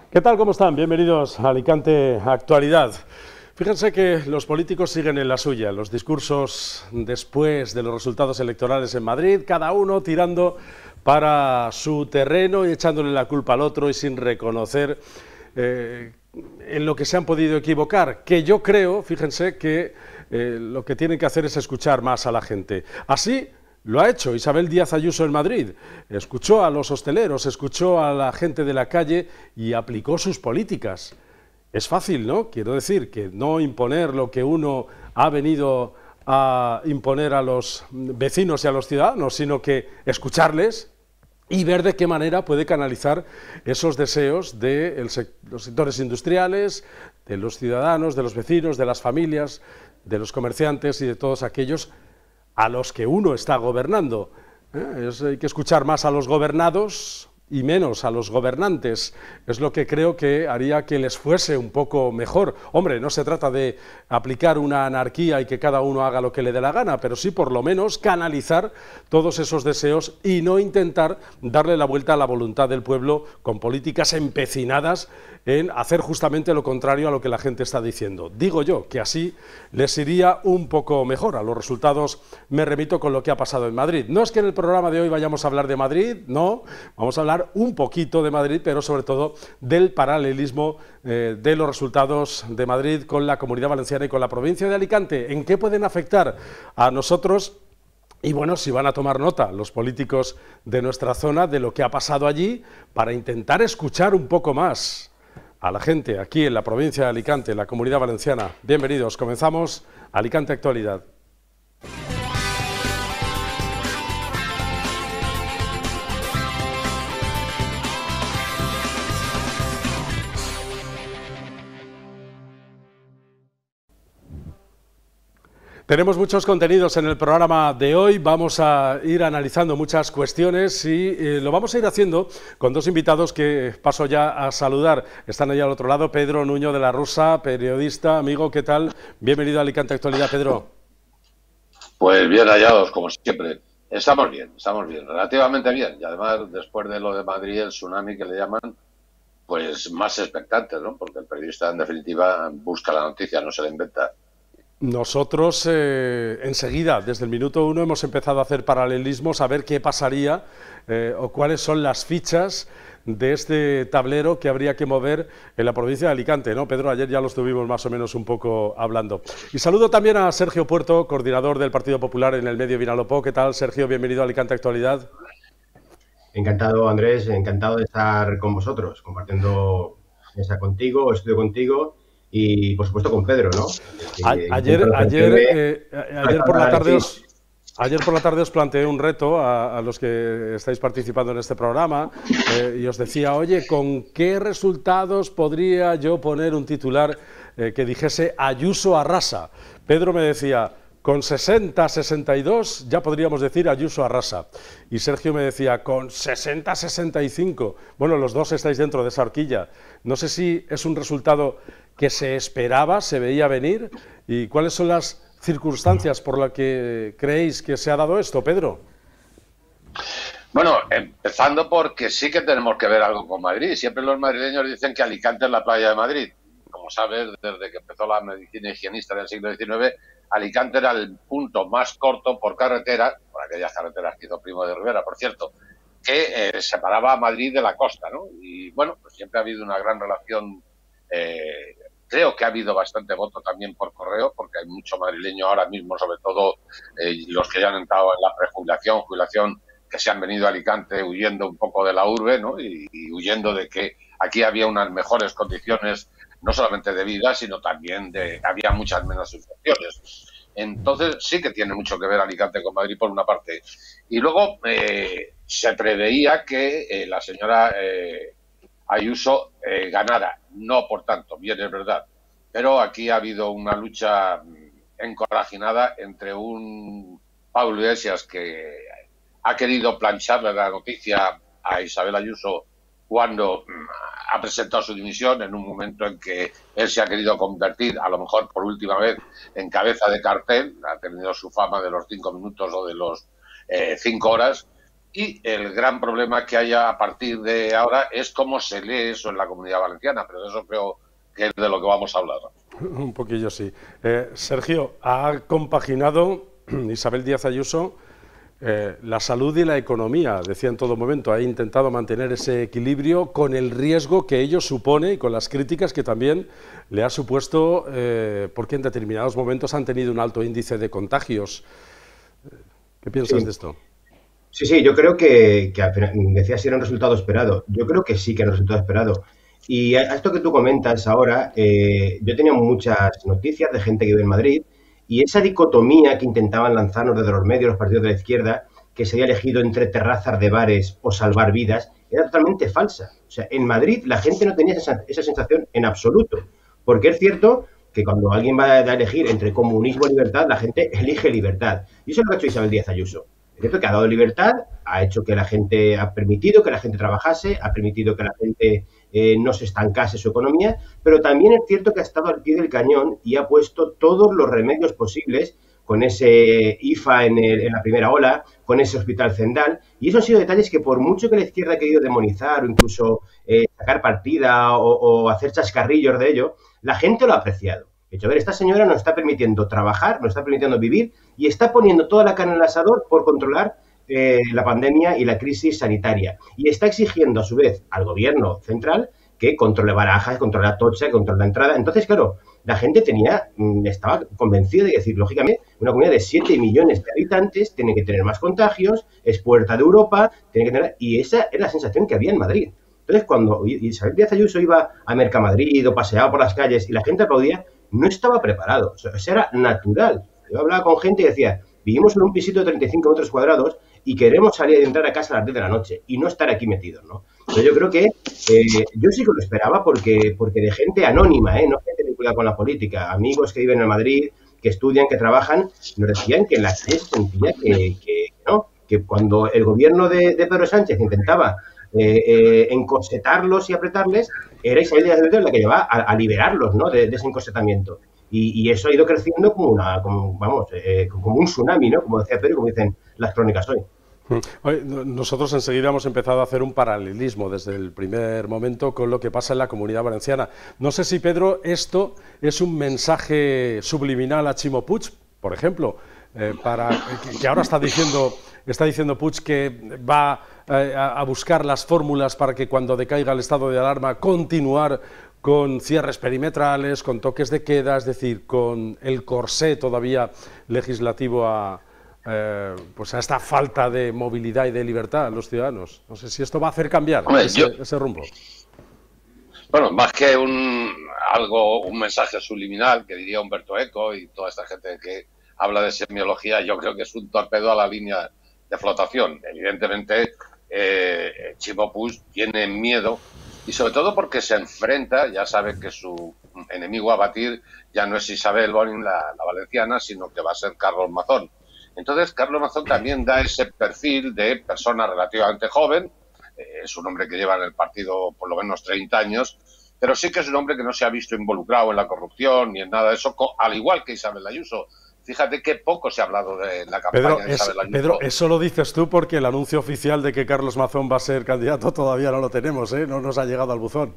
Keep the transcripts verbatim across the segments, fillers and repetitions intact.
¿Qué tal? ¿Cómo están? Bienvenidos a Alicante Actualidad. Fíjense que los políticos siguen en la suya, los discursos después de los resultados electorales en Madrid, cada uno tirando para su terreno y echándole la culpa al otro y sin reconocer eh, en lo que se han podido equivocar, que yo creo, fíjense, que eh, lo que tienen que hacer es escuchar más a la gente. Así lo ha hecho Isabel Díaz Ayuso en Madrid, escuchó a los hosteleros, escuchó a la gente de la calle y aplicó sus políticas. Es fácil, ¿no? Quiero decir que no imponer lo que uno ha venido a imponer a los vecinos y a los ciudadanos, sino que escucharles y ver de qué manera puede canalizar esos deseos de el sec- los sectores industriales, de los ciudadanos, de los vecinos, de las familias, de los comerciantes y de todos aquellos a los que uno está gobernando. ¿Eh? Es, hay que escuchar más a los gobernados y menos a los gobernantes. Es lo que creo que haría que les fuese un poco mejor. Hombre, no se trata de aplicar una anarquía y que cada uno haga lo que le dé la gana, pero sí por lo menos canalizar todos esos deseos y no intentar darle la vuelta a la voluntad del pueblo con políticas empecinadas en hacer justamente lo contrario a lo que la gente está diciendo. Digo yo que así les iría un poco mejor. A los resultados me remito con lo que ha pasado en Madrid. No es que en el programa de hoy vayamos a hablar de Madrid, no, vamos a hablar un poquito de Madrid, pero sobre todo del paralelismo eh, de los resultados de Madrid con la Comunidad Valenciana y con la provincia de Alicante. ¿En qué pueden afectar a nosotros? Y bueno, si van a tomar nota los políticos de nuestra zona de lo que ha pasado allí para intentar escuchar un poco más a la gente aquí en la provincia de Alicante, en la Comunidad Valenciana. Bienvenidos, comenzamos Alicante Actualidad. Tenemos muchos contenidos en el programa de hoy, vamos a ir analizando muchas cuestiones y eh, lo vamos a ir haciendo con dos invitados que paso ya a saludar. Están allá al otro lado, Pedro Nuño de la Rosa, periodista, amigo, ¿qué tal? Bienvenido a Alicante Actualidad, Pedro. Pues bien hallados, como siempre. Estamos bien, estamos bien, relativamente bien. Y además, después de lo de Madrid, el tsunami que le llaman, pues más expectante, ¿no? Porque el periodista, en definitiva, busca la noticia, no se la inventa. Nosotros eh, enseguida, desde el minuto uno, hemos empezado a hacer paralelismos, a ver qué pasaría eh, o cuáles son las fichas de este tablero que habría que mover en la provincia de Alicante, ¿no, Pedro? Ayer ya lo estuvimos más o menos un poco hablando. Y saludo también a Sergio Puerto, coordinador del Partido Popular en el medio Vinalopó. ¿Qué tal, Sergio? Bienvenido a Alicante Actualidad. Encantado, Andrés, encantado de estar con vosotros, compartiendo mesa contigo, estudio contigo y, por supuesto, con Pedro, ¿no? Que ayer, ayer, eh, ayer por la tarde os... Ayer por la tarde os planteé un reto a, a los que estáis participando en este programa eh, y os decía, oye, ¿con qué resultados podría yo poner un titular eh, que dijese Ayuso arrasa? Pedro me decía, con sesenta, sesenta y dos ya podríamos decir Ayuso arrasa. Y Sergio me decía, con sesenta, sesenta y cinco. Bueno, los dos estáis dentro de esa horquilla. No sé si es un resultado que se esperaba, se veía venir, y cuáles son las circunstancias por las que creéis que se ha dado esto, Pedro. Bueno, empezando porque sí que tenemos que ver algo con Madrid. Siempre los madrileños dicen que Alicante es la playa de Madrid. Como sabes, desde que empezó la medicina higienista del siglo diecinueve, Alicante era el punto más corto por carretera, por aquellas carreteras que hizo Primo de Rivera, por cierto, que eh, separaba a Madrid de la costa, ¿no? Y bueno, pues siempre ha habido una gran relación. Eh, creo que ha habido bastante voto también por correo, porque hay mucho madrileño ahora mismo, sobre todo eh, los que ya han entrado en la prejubilación, jubilación, que se han venido a Alicante huyendo un poco de la urbe, ¿no? Y, y huyendo de que aquí había unas mejores condiciones, no solamente de vida, sino también de había muchas menos infecciones. Entonces sí que tiene mucho que ver Alicante con Madrid por una parte. Y luego eh, se preveía que eh, la señora eh, Ayuso eh, ganara, no por tanto, bien es verdad, pero aquí ha habido una lucha encorajinada entre un Pablo Iglesias que ha querido plancharle la noticia a Isabel Ayuso cuando ha presentado su dimisión en un momento en que él se ha querido convertir, a lo mejor por última vez, en cabeza de cartel. Ha tenido su fama de los cinco minutos o de los eh, cinco horas, Y el gran problema que haya a partir de ahora es cómo se lee eso en la Comunidad Valenciana, pero de eso creo que es de lo que vamos a hablar. Un poquillo sí. Eh, Sergio, ha compaginado Isabel Díaz Ayuso eh, la salud y la economía, decía en todo momento, ha intentado mantener ese equilibrio con el riesgo que ello supone y con las críticas que también le ha supuesto, eh, porque en determinados momentos han tenido un alto índice de contagios. ¿Qué piensas Sí. de esto? Sí, sí, yo creo que, que al final, decía si era un resultado esperado. Yo creo que sí que era un resultado esperado. Y a a esto que tú comentas ahora, eh, yo tenía muchas noticias de gente que vive en Madrid y esa dicotomía que intentaban lanzarnos desde los medios, los partidos de la izquierda, que se había elegido entre terrazas de bares o salvar vidas, era totalmente falsa. O sea, en Madrid la gente no tenía esa, esa sensación en absoluto. Porque es cierto que cuando alguien va a elegir entre comunismo y libertad, la gente elige libertad. Y eso es lo que ha hecho Isabel Díaz Ayuso. Es cierto que ha dado libertad, ha hecho que la gente, ha permitido que la gente trabajase, ha permitido que la gente eh, no se estancase su economía, pero también es cierto que ha estado al pie del cañón y ha puesto todos los remedios posibles con ese I F A en, el, en la primera ola, con ese hospital Zendal, y esos han sido detalles que por mucho que la izquierda ha querido demonizar o incluso eh, sacar partida o, o hacer chascarrillos de ello, la gente lo ha apreciado. De hecho, a ver, esta señora nos está permitiendo trabajar, nos está permitiendo vivir y está poniendo toda la carne en el asador por controlar eh, la pandemia y la crisis sanitaria. Y está exigiendo, a su vez, al gobierno central que controle Barajas, controle Atocha, que controle la entrada. Entonces, claro, la gente tenía, estaba convencida de decir, lógicamente, una comunidad de siete millones de habitantes tiene que tener más contagios, es puerta de Europa, tiene que tener... Y esa era la sensación que había en Madrid. Entonces, cuando Isabel Díaz Ayuso iba a Mercamadrid o paseaba por las calles y la gente aplaudía, no estaba preparado, o sea, eso era natural. Yo hablaba con gente y decía, vivimos en un pisito de treinta y cinco metros cuadrados y queremos salir y entrar a casa a las diez de la noche y no estar aquí metidos, ¿no? Entonces yo creo que eh, yo sí que lo esperaba porque, porque de gente anónima, ¿eh? No gente vinculada con la política, amigos que viven en Madrid, que estudian, que trabajan, nos decían que en la calle se sentía que, que, ¿no? que cuando el gobierno de, de Pedro Sánchez intentaba eh, eh, encorsetarlos y apretarles, era Isabel Díaz Ayuso la que llevaba a, a liberarlos, ¿no? de, de ese encorsetamiento. Y, y, eso ha ido creciendo como una, como, vamos, eh, como un tsunami, ¿no? Como decía Pedro, como dicen las crónicas hoy. Nosotros enseguida hemos empezado a hacer un paralelismo desde el primer momento con lo que pasa en la Comunidad Valenciana. No sé si, Pedro, esto es un mensaje subliminal a Ximo Puig, por ejemplo, eh, para que, que ahora está diciendo, está diciendo Puig que va eh, a buscar las fórmulas para que cuando decaiga el estado de alarma continuar con cierres perimetrales, con toques de queda, es decir, con el corsé todavía legislativo a... Eh, pues a esta falta de movilidad y de libertad a los ciudadanos. No sé si esto va a hacer cambiar Hombre, ese, yo, ese rumbo. Bueno, más que un algo, un mensaje subliminal, que diría Humberto Eco y toda esta gente que habla de semiología, yo creo que es un torpedo a la línea de flotación. Evidentemente, eh, Ximo Puig tiene miedo, y sobre todo porque se enfrenta, ya sabe que su enemigo a batir ya no es Isabel Bonin, la, la valenciana, sino que va a ser Carlos Mazón. Entonces, Carlos Mazón también da ese perfil de persona relativamente joven, eh, es un hombre que lleva en el partido por lo menos treinta años, pero sí que es un hombre que no se ha visto involucrado en la corrupción ni en nada de eso, al igual que Isabel Ayuso. Fíjate qué poco se ha hablado de la campaña Pedro, de Isabel es, Ayuso. Pedro, eso lo dices tú porque el anuncio oficial de que Carlos Mazón va a ser candidato todavía no lo tenemos, ¿eh? No nos ha llegado al buzón.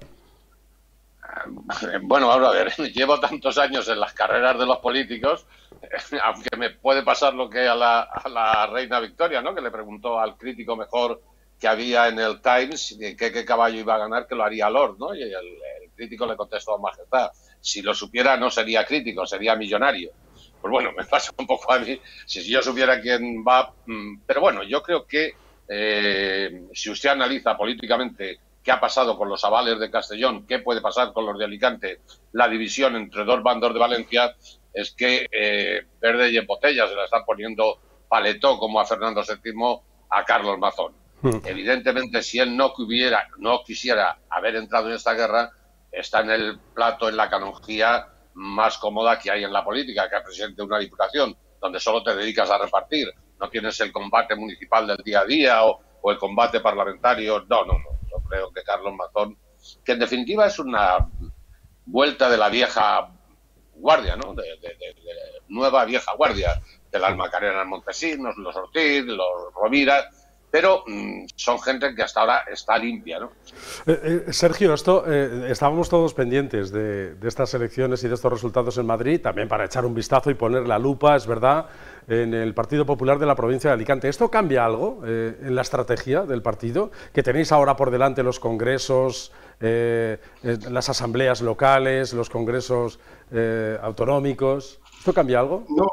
Bueno, vamos a ver, llevo tantos años en las carreras de los políticos, aunque me puede pasar lo que a la, a la reina Victoria, ¿no? Que le preguntó al crítico mejor que había en el Times qué, qué caballo iba a ganar, que lo haría Lord, ¿no? Y el, el crítico le contestó, majestad, si lo supiera no sería crítico, sería millonario. Pues bueno, me pasa un poco a mí, si yo supiera quién va... Pero bueno, yo creo que eh, si usted analiza políticamente qué ha pasado con los avales de Castellón, qué puede pasar con los de Alicante, la división entre dos bandos de Valencia, es que eh, verde y en botella se la están poniendo paletó como a Fernando séptimo a Carlos Mazón. Mm. Evidentemente, si él no, hubiera, no quisiera haber entrado en esta guerra, está en el plato, en la canonjía más cómoda que hay en la política, que es presidente de una diputación, donde solo te dedicas a repartir, no tienes el combate municipal del día a día o, o el combate parlamentario, no, no, no. Yo creo que Carlos Mazón, que en definitiva es una vuelta de la vieja guardia, ¿no? De, de, de, de nueva vieja guardia, de las Macarenas Montesinos, los Ortiz, los Rovira, pero mmm, son gente que hasta ahora está limpia, ¿no? Eh, eh, Sergio, esto eh, estábamos todos pendientes de, de estas elecciones y de estos resultados en Madrid, también para echar un vistazo y poner la lupa, es verdad, en el Partido Popular de la provincia de Alicante. ¿Esto cambia algo eh, en la estrategia del partido? Que tenéis ahora por delante los congresos, eh, eh, las asambleas locales, los congresos eh, autonómicos. ¿Esto cambia algo? No,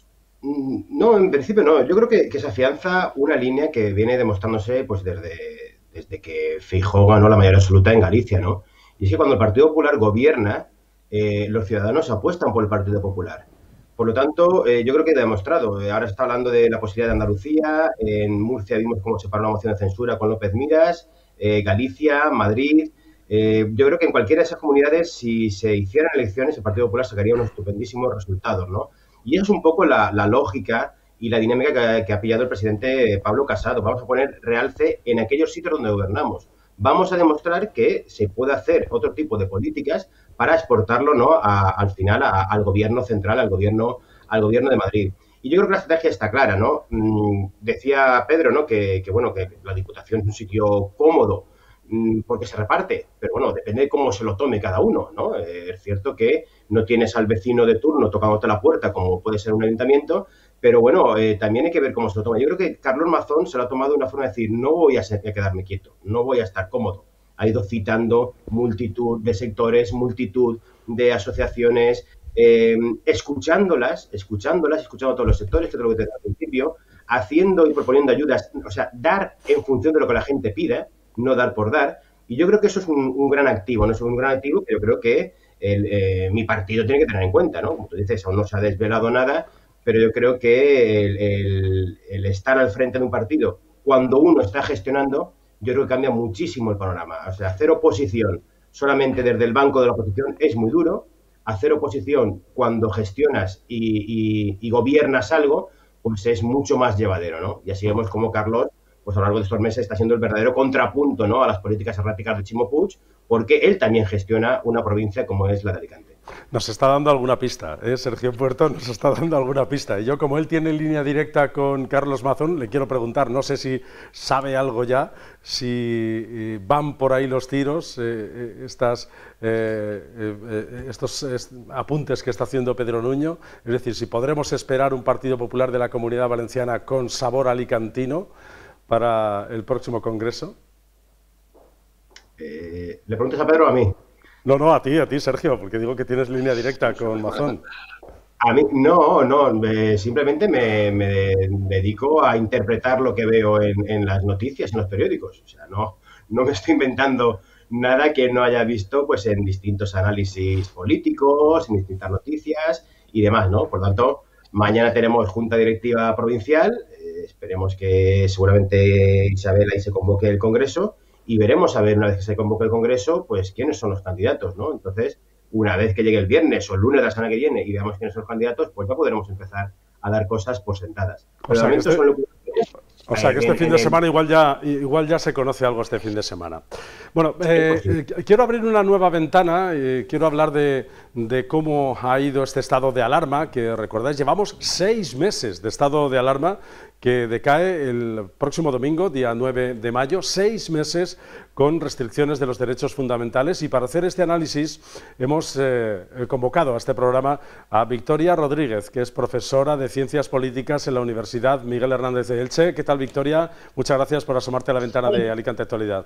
no, en principio no. Yo creo que, que se afianza una línea que viene demostrándose pues desde, desde que Feijóo ganó la mayoría absoluta en Galicia, ¿no? Y es que cuando el Partido Popular gobierna, eh, los ciudadanos apuestan por el Partido Popular. Por lo tanto, eh, yo creo que ha demostrado. Eh, ahora está hablando de la posibilidad de Andalucía, en Murcia vimos cómo se paró una moción de censura con López Miras, eh, Galicia, Madrid. Eh, yo creo que en cualquiera de esas comunidades, si se hicieran elecciones, el Partido Popular sacaría unos estupendísimos resultados, ¿no? Y eso es un poco la, la lógica y la dinámica que, que ha pillado el presidente Pablo Casado. Vamos a poner realce en aquellos sitios donde gobernamos. Vamos a demostrar que se puede hacer otro tipo de políticas para exportarlo, ¿no? a, al final a, al gobierno central, al gobierno, al gobierno de Madrid. Y yo creo que la estrategia está clara, ¿no? Mm, decía Pedro, ¿no? Que, que, bueno, que la Diputación es un sitio cómodo mm, porque se reparte, pero bueno, depende de cómo se lo tome cada uno, ¿no? Eh, es cierto que no tienes al vecino de turno tocándote la puerta como puede ser un ayuntamiento, pero bueno, eh, también hay que ver cómo se lo toma. Yo creo que Carlos Mazón se lo ha tomado de una forma de decir, no voy a, ser, a quedarme quieto, no voy a estar cómodo. Ha ido citando multitud de sectores, multitud de asociaciones, eh, escuchándolas, escuchándolas, escuchando a todos los sectores, que es lo que te decía al principio, haciendo y proponiendo ayudas, o sea, dar en función de lo que la gente pida, no dar por dar. Y yo creo que eso es un, un gran activo, no es un gran activo que yo creo que el, eh, mi partido tiene que tener en cuenta, ¿no? Como tú dices, aún no se ha desvelado nada, pero yo creo que el, el, el estar al frente de un partido, cuando uno está gestionando, yo creo que cambia muchísimo el panorama. O sea, hacer oposición solamente desde el banco de la oposición es muy duro. Hacer oposición cuando gestionas y, y, y gobiernas algo, pues es mucho más llevadero, ¿no? Y así vemos como Carlos, pues a lo largo de estos meses está siendo el verdadero contrapunto, ¿no? A las políticas erráticas de Chimo Puig, porque él también gestiona una provincia como es la de Alicante. Nos está dando alguna pista, ¿eh? Sergio Puerto nos está dando alguna pista. Y yo, como él tiene línea directa con Carlos Mazón, le quiero preguntar, no sé si sabe algo ya, si van por ahí los tiros, eh, estas, eh, eh, estos est apuntes que está haciendo Pedro Nuño, es decir, si podremos esperar un Partido Popular de la Comunidad Valenciana con sabor alicantino para el próximo Congreso. Eh, ¿Le preguntas a Pedro o a mí? No, no, a ti, a ti, Sergio, porque digo que tienes línea directa con Mazón. A mí, no, no, eh, simplemente me, me, dedico a interpretar lo que veo en, en las noticias, en los periódicos. O sea, no, no me estoy inventando nada que no haya visto pues en distintos análisis políticos, en distintas noticias y demás, ¿no? Por lo tanto, mañana tenemos Junta Directiva Provincial, eh, esperemos que seguramente Isabel ahí se convoque el Congreso y veremos a ver, una vez que se convoque el Congreso, pues quiénes son los candidatos, ¿no? Entonces, una vez que llegue el viernes o el lunes de la semana que viene y veamos quiénes son los candidatos, pues ya podremos empezar a dar cosas por sentadas. O sea, que este, son lo que... o sea, que este fin de semana igual ya, igual ya se conoce algo este fin de semana. Bueno, eh, eh, quiero abrir una nueva ventana, eh, quiero hablar de, de cómo ha ido este estado de alarma, que recordáis, llevamos seis meses de estado de alarma, que decae el próximo domingo, día nueve de mayo, seis meses con restricciones de los derechos fundamentales. Y para hacer este análisis hemos eh, convocado a este programa a Victoria Rodríguez, que es profesora de Ciencias Políticas en la Universidad Miguel Hernández de Elche. ¿Qué tal, Victoria? Muchas gracias por asomarte a la ventana de Alicante Actualidad.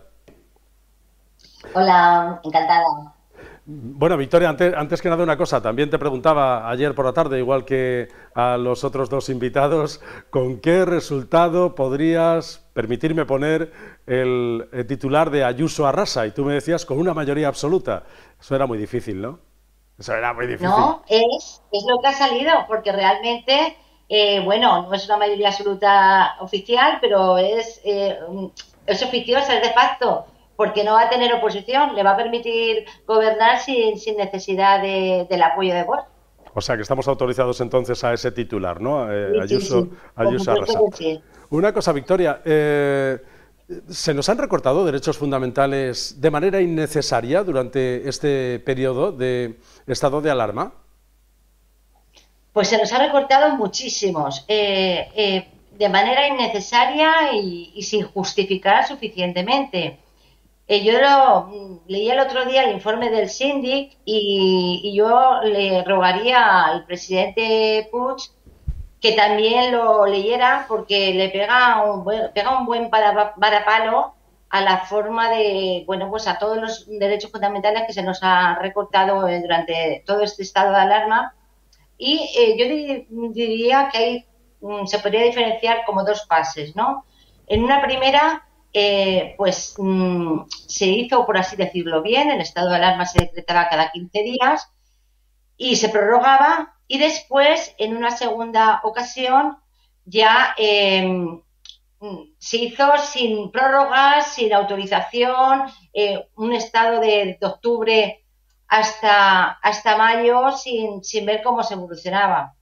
Hola, encantada. Bueno, Victoria, antes, antes que nada una cosa, también te preguntaba ayer por la tarde, igual que a los otros dos invitados, ¿con qué resultado podrías permitirme poner el, el titular de Ayuso arrasa? Y tú me decías con una mayoría absoluta. Eso era muy difícil, ¿no? Eso era muy difícil. No, es, es lo que ha salido, porque realmente, eh, bueno, no es una mayoría absoluta oficial, pero es, eh, es oficiosa, es de facto. Porque no va a tener oposición, le va a permitir gobernar sin, sin necesidad de, del apoyo de Vox. O sea, que estamos autorizados entonces a ese titular, ¿no? Eh, sí, Ayuso, sí, sí. Ayuso arrasa. Sí. Una cosa, Victoria, eh, ¿se nos han recortado derechos fundamentales de manera innecesaria durante este periodo de estado de alarma? Pues se nos ha recortado muchísimos. Eh, eh, de manera innecesaria y, y sin justificar suficientemente. Eh, yo lo, leí el otro día el informe del síndic y, y yo le rogaría al presidente Puig que también lo leyera, porque le pega un buen, pega un buen varapalo a la forma de, bueno, pues a todos los derechos fundamentales que se nos ha recortado durante todo este estado de alarma. Y eh, yo diría que hay, se podría diferenciar como dos fases, ¿no? En una primera, eh, pues mmm, se hizo, por así decirlo bien, el estado de alarma se decretaba cada quince días y se prorrogaba, y después, en una segunda ocasión, ya eh, se hizo sin prórrogas, sin autorización, eh, un estado de, de octubre hasta, hasta mayo sin, sin ver cómo se evolucionaba.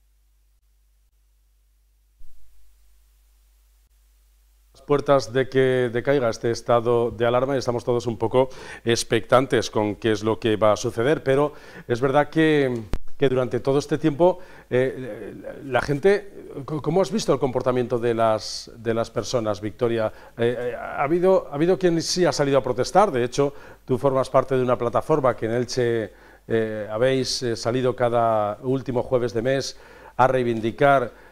Puertas de que decaiga este estado de alarma y estamos todos un poco expectantes con qué es lo que va a suceder, pero es verdad que, que durante todo este tiempo eh, la gente, ¿cómo has visto el comportamiento de las, de las personas, Victoria? Eh, ha, habido, ha habido quien sí ha salido a protestar, de hecho tú formas parte de una plataforma que en Elche eh, habéis eh, salido cada último jueves de mes a reivindicar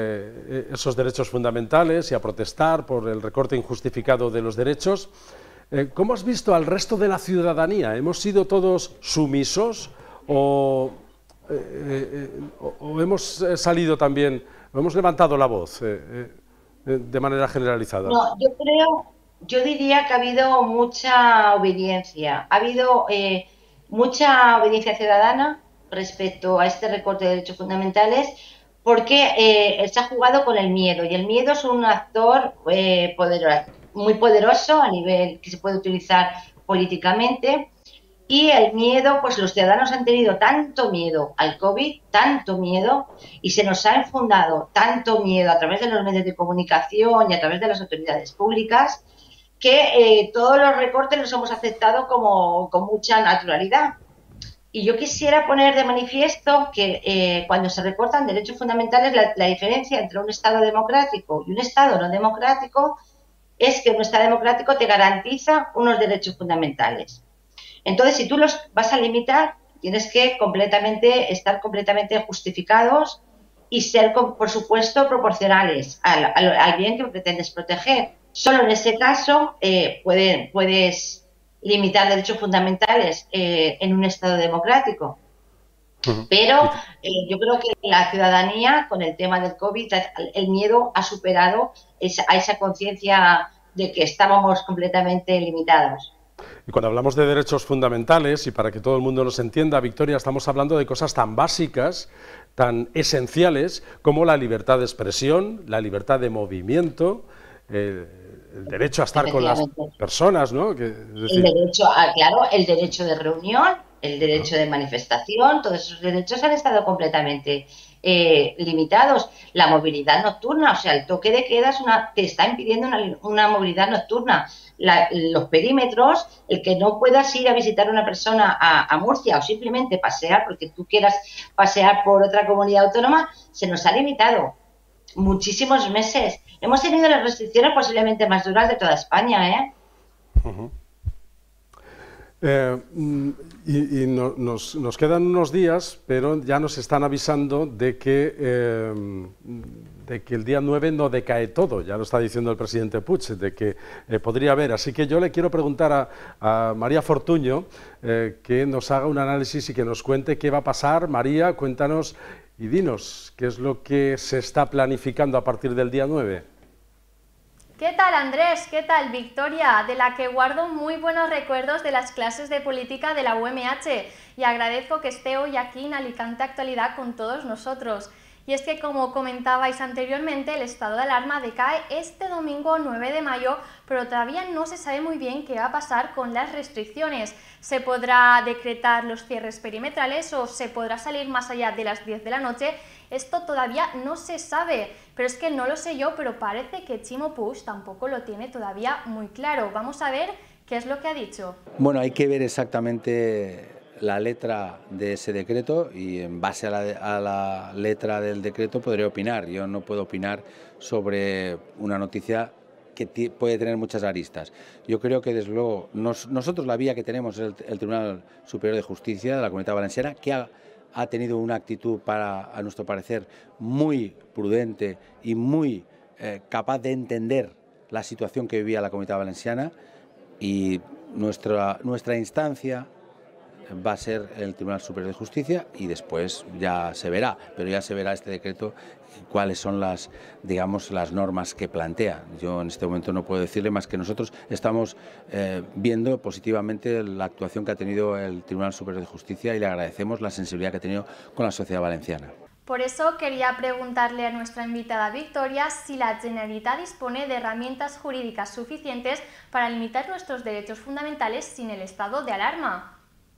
Eh, esos derechos fundamentales y a protestar por el recorte injustificado de los derechos. Eh, ¿Cómo has visto al resto de la ciudadanía? ¿Hemos sido todos sumisos o, eh, eh, o, o hemos salido también, o hemos levantado la voz eh, eh, de manera generalizada? No, yo creo, yo diría que ha habido mucha obediencia, ha habido eh, mucha obediencia ciudadana respecto a este recorte de derechos fundamentales, porque eh, se ha jugado con el miedo, y el miedo es un actor eh, poderoso, muy poderoso a nivel que se puede utilizar políticamente, y el miedo, pues los ciudadanos han tenido tanto miedo al COVID, tanto miedo, y se nos ha infundado tanto miedo a través de los medios de comunicación y a través de las autoridades públicas, que eh, todos los recortes los hemos aceptado como, con mucha naturalidad. Y yo quisiera poner de manifiesto que eh, cuando se recortan derechos fundamentales, la, la diferencia entre un Estado democrático y un Estado no democrático es que un Estado democrático te garantiza unos derechos fundamentales. Entonces, si tú los vas a limitar, tienes que completamente estar completamente justificados y ser, por supuesto, proporcionales al, al, al bien que pretendes proteger. Solo en ese caso eh, puede, puedes limitar derechos fundamentales eh, en un Estado democrático. Uh-huh. Pero eh, yo creo que la ciudadanía, con el tema del COVID, el miedo ha superado esa, a esa conciencia de que estábamos completamente limitados. Y cuando hablamos de derechos fundamentales, y para que todo el mundo los entienda, Victoria, estamos hablando de cosas tan básicas, tan esenciales, como la libertad de expresión, la libertad de movimiento, eh, el derecho a estar con las personas, ¿no? Que, es decir... El derecho a, claro, el derecho de reunión, el derecho de manifestación, todos esos derechos han estado completamente eh, limitados. La movilidad nocturna, o sea, el toque de queda es una, te está impidiendo una, una movilidad nocturna. La, los perímetros, el que no puedas ir a visitar a una persona a, a Murcia o simplemente pasear, porque tú quieras pasear por otra comunidad autónoma, se nos ha limitado muchísimos meses. Hemos tenido las restricciones posiblemente más duras de toda España, ¿eh? Uh-huh. Eh, y y no, nos, nos quedan unos días, pero ya nos están avisando de que, eh, de que el día nueve no decae todo, ya lo está diciendo el presidente Puig, de que eh, podría haber. Así que yo le quiero preguntar a, a María Fortuño eh, que nos haga un análisis y que nos cuente qué va a pasar. María, cuéntanos y dinos qué es lo que se está planificando a partir del día nueve. ¿Qué tal, Andrés? ¿Qué tal, Victoria? De la que guardo muy buenos recuerdos de las clases de política de la U M H y agradezco que esté hoy aquí en Alicante Actualidad con todos nosotros. Y es que, como comentabais anteriormente, el estado de alarma decae este domingo nueve de mayo, pero todavía no se sabe muy bien qué va a pasar con las restricciones. ¿Se podrá decretar los cierres perimetrales o se podrá salir más allá de las diez de la noche? Esto todavía no se sabe, pero es que no lo sé yo, pero parece que Chimo Puig tampoco lo tiene todavía muy claro. Vamos a ver qué es lo que ha dicho. Bueno, hay que ver exactamente la letra de ese decreto y en base a la, a la letra del decreto podré opinar. Yo no puedo opinar sobre una noticia que puede tener muchas aristas. Yo creo que, desde luego, nos, nosotros la vía que tenemos es el, el Tribunal Superior de Justicia de la Comunidad Valenciana, que ha, ha tenido una actitud, para, a nuestro parecer, muy prudente y muy eh, capaz de entender la situación que vivía la Comunidad Valenciana, y nuestra, nuestra instancia va a ser el Tribunal Superior de Justicia y después ya se verá, pero ya se verá este decreto cuáles son las, digamos, las normas que plantea. Yo en este momento no puedo decirle más que nosotros estamos eh, viendo positivamente la actuación que ha tenido el Tribunal Superior de Justicia y le agradecemos la sensibilidad que ha tenido con la sociedad valenciana. Por eso quería preguntarle a nuestra invitada Victoria si la Generalitat dispone de herramientas jurídicas suficientes para limitar nuestros derechos fundamentales sin el estado de alarma.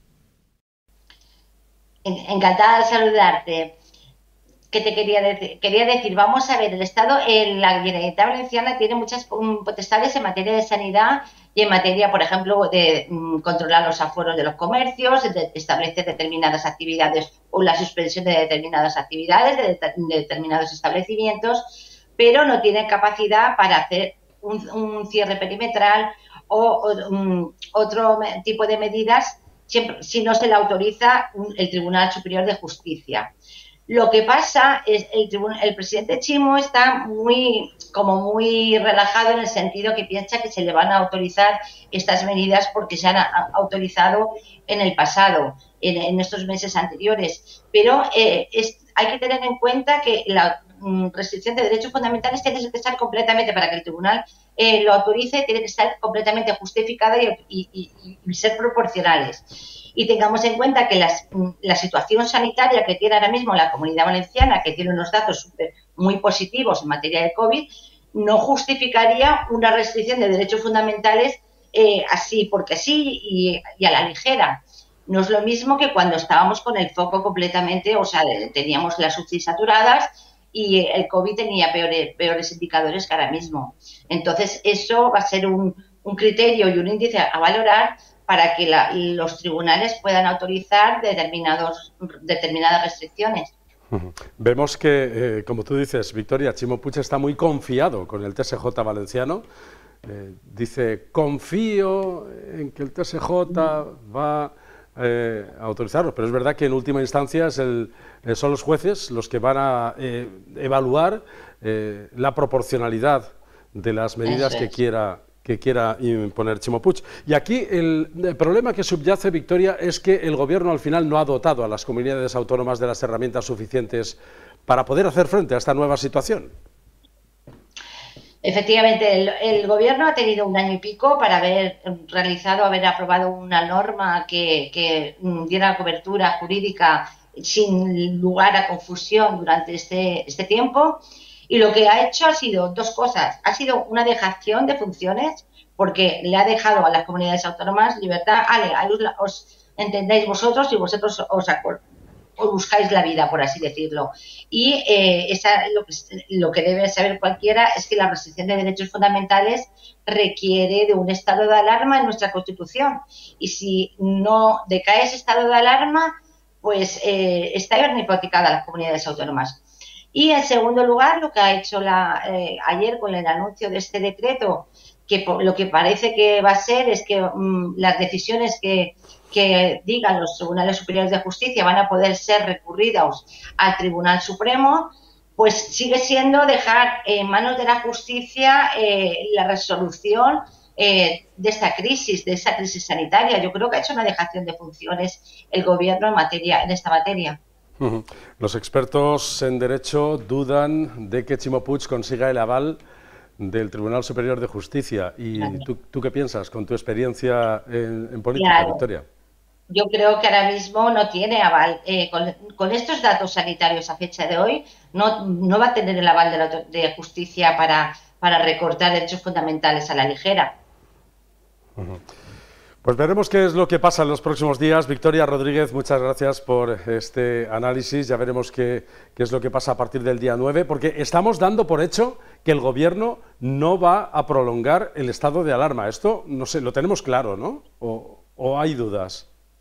Encantada de saludarte. ¿Qué te quería decir? Quería decir, vamos a ver, el Estado, en la Generalitat Valenciana tiene muchas potestades en materia de sanidad y en materia, por ejemplo, de mm, controlar los aforos de los comercios, de establecer determinadas actividades o la suspensión de determinadas actividades de, de determinados establecimientos, pero no tiene capacidad para hacer un, un cierre perimetral o, o um, otro tipo de medidas siempre, si no se le autoriza un, el Tribunal Superior de Justicia. Lo que pasa es el el presidente Chimo está muy como muy relajado en el sentido que piensa que se le van a autorizar estas medidas porque se han a, autorizado en el pasado, en, en estos meses anteriores. Pero eh, es, hay que tener en cuenta que la mm, restricción de derechos fundamentales tiene que estar completamente, para que el tribunal eh, lo autorice, tiene que estar completamente justificada y, y, y, y ser proporcionales. Y tengamos en cuenta que las, la situación sanitaria que tiene ahora mismo la Comunidad Valenciana, que tiene unos datos super, muy positivos en materia de COVID, no justificaría una restricción de derechos fundamentales eh, así porque sí y, y a la ligera. No es lo mismo que cuando estábamos con el foco completamente, o sea, teníamos las U C I saturadas y el COVID tenía peores, peores indicadores que ahora mismo. Entonces, eso va a ser un, un criterio y un índice a valorar para que la, los tribunales puedan autorizar determinados, determinadas restricciones. Vemos que, eh, como tú dices, Victoria, Chimo Puig está muy confiado con el T S J valenciano. Eh, dice, confío en que el T S J va eh, a autorizarlo, pero es verdad que en última instancia es el, eh, son los jueces los que van a eh, evaluar eh, la proporcionalidad de las medidas que quiera que quiera imponer Chimo Puig. Y aquí el, el problema que subyace, Victoria, es que el Gobierno al final no ha dotado a las comunidades autónomas de las herramientas suficientes para poder hacer frente a esta nueva situación. Efectivamente, el, el Gobierno ha tenido un año y pico para haber realizado, haber aprobado una norma que, que diera cobertura jurídica sin lugar a confusión durante este, este tiempo. Y lo que ha hecho ha sido dos cosas. Ha sido una dejación de funciones, porque le ha dejado a las comunidades autónomas libertad. Ale, os entendéis vosotros y vosotros os, os buscáis la vida, por así decirlo. Y eh, esa, lo, que, lo que debe saber cualquiera es que la restricción de derechos fundamentales requiere de un estado de alarma en nuestra Constitución. Y si no decae ese estado de alarma, pues eh, está hipotecada a las comunidades autónomas. Y en segundo lugar, lo que ha hecho la, eh, ayer con el anuncio de este decreto, que por, lo que parece que va a ser es que um, las decisiones que, que digan los tribunales superiores de justicia van a poder ser recurridas al Tribunal Supremo, pues sigue siendo dejar en manos de la justicia eh, la resolución eh, de esta crisis, de esta crisis sanitaria. Yo creo que ha hecho una dejación de funciones el Gobierno en materia, en esta materia. Los expertos en Derecho dudan de que Chimo Puig consiga el aval del Tribunal Superior de Justicia. ¿Y claro. tú, tú qué piensas con tu experiencia en, en política, claro. Victoria? Yo creo que ahora mismo no tiene aval. Eh, con, con estos datos sanitarios a fecha de hoy, no, no va a tener el aval de, la, de justicia para, para recortar derechos fundamentales a la ligera. Uh-huh. Pues veremos qué es lo que pasa en los próximos días. Victoria Rodríguez, muchas gracias por este análisis. Ya veremos qué, qué es lo que pasa a partir del día nueve, porque estamos dando por hecho que el Gobierno no va a prolongar el estado de alarma. Esto, no sé, lo tenemos claro, ¿no? ¿O, o hay dudas?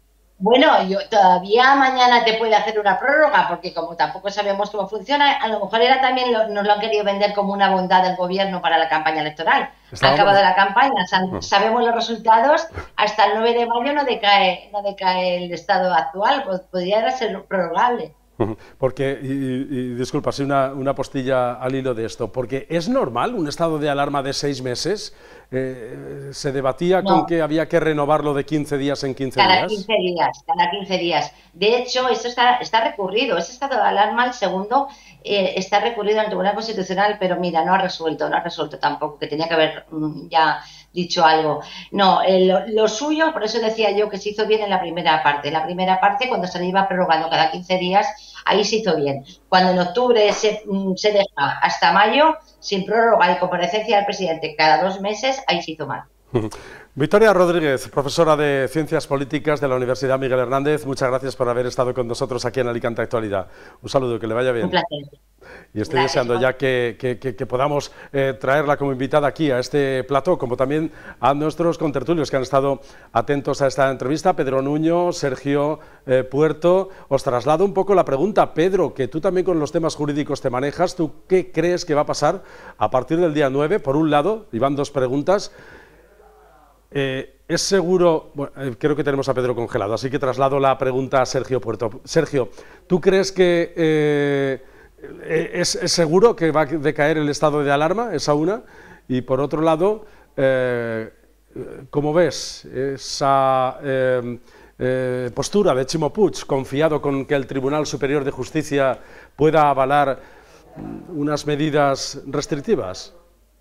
Bueno, yo todavía mañana te puede hacer una prórroga, porque como tampoco sabemos cómo funciona, a lo mejor era también lo, nos lo han querido vender como una bondad del gobierno para la campaña electoral. Ha acabado la campaña, sabemos los resultados, hasta el nueve de mayo no decae, no decae el estado actual, pues podría ser prorrogable. Porque, y, y disculpa, sí, una, una postilla al hilo de esto, porque ¿es normal un estado de alarma de seis meses? Eh, ¿Se debatía no. con que había que renovarlo de quince días en quince cada días? quince días, cada quince días. De hecho, eso está, está recurrido, ese estado de alarma, el segundo, eh, está recurrido al Tribunal Constitucional, pero mira, no ha resuelto, no ha resuelto tampoco, que tenía que haber mm, ya dicho algo. No, eh, lo, lo suyo, por eso decía yo que se hizo bien en la primera parte. En la primera parte, cuando se le iba prorrogando cada quince días, ahí se hizo bien. Cuando en octubre se, se deja hasta mayo, sin prórroga y comparecencia del presidente cada dos meses, ahí se hizo mal. Victoria Rodríguez, profesora de Ciencias Políticas de la Universidad Miguel Hernández, muchas gracias por haber estado con nosotros aquí en Alicante Actualidad. Un saludo, que le vaya bien. Un placer. Y estoy Gracias, deseando ya que, que, que, que podamos eh, traerla como invitada aquí a este plató, como también a nuestros contertulios que han estado atentos a esta entrevista. Pedro Nuño, Sergio eh, Puerto. Os traslado un poco la pregunta, Pedro, que tú también con los temas jurídicos te manejas. ¿Tú qué crees que va a pasar a partir del día nueve? Por un lado, y van dos preguntas. Eh, ¿Es seguro? Bueno, eh, creo que tenemos a Pedro congelado, así que traslado la pregunta a Sergio Puerto. Sergio, ¿tú crees que eh, es, es seguro que va a decaer el estado de alarma? Esa una. Y por otro lado, eh, ¿cómo ves esa eh, eh, postura de Chimo Puig, confiado con que el Tribunal Superior de Justicia pueda avalar unas medidas restrictivas?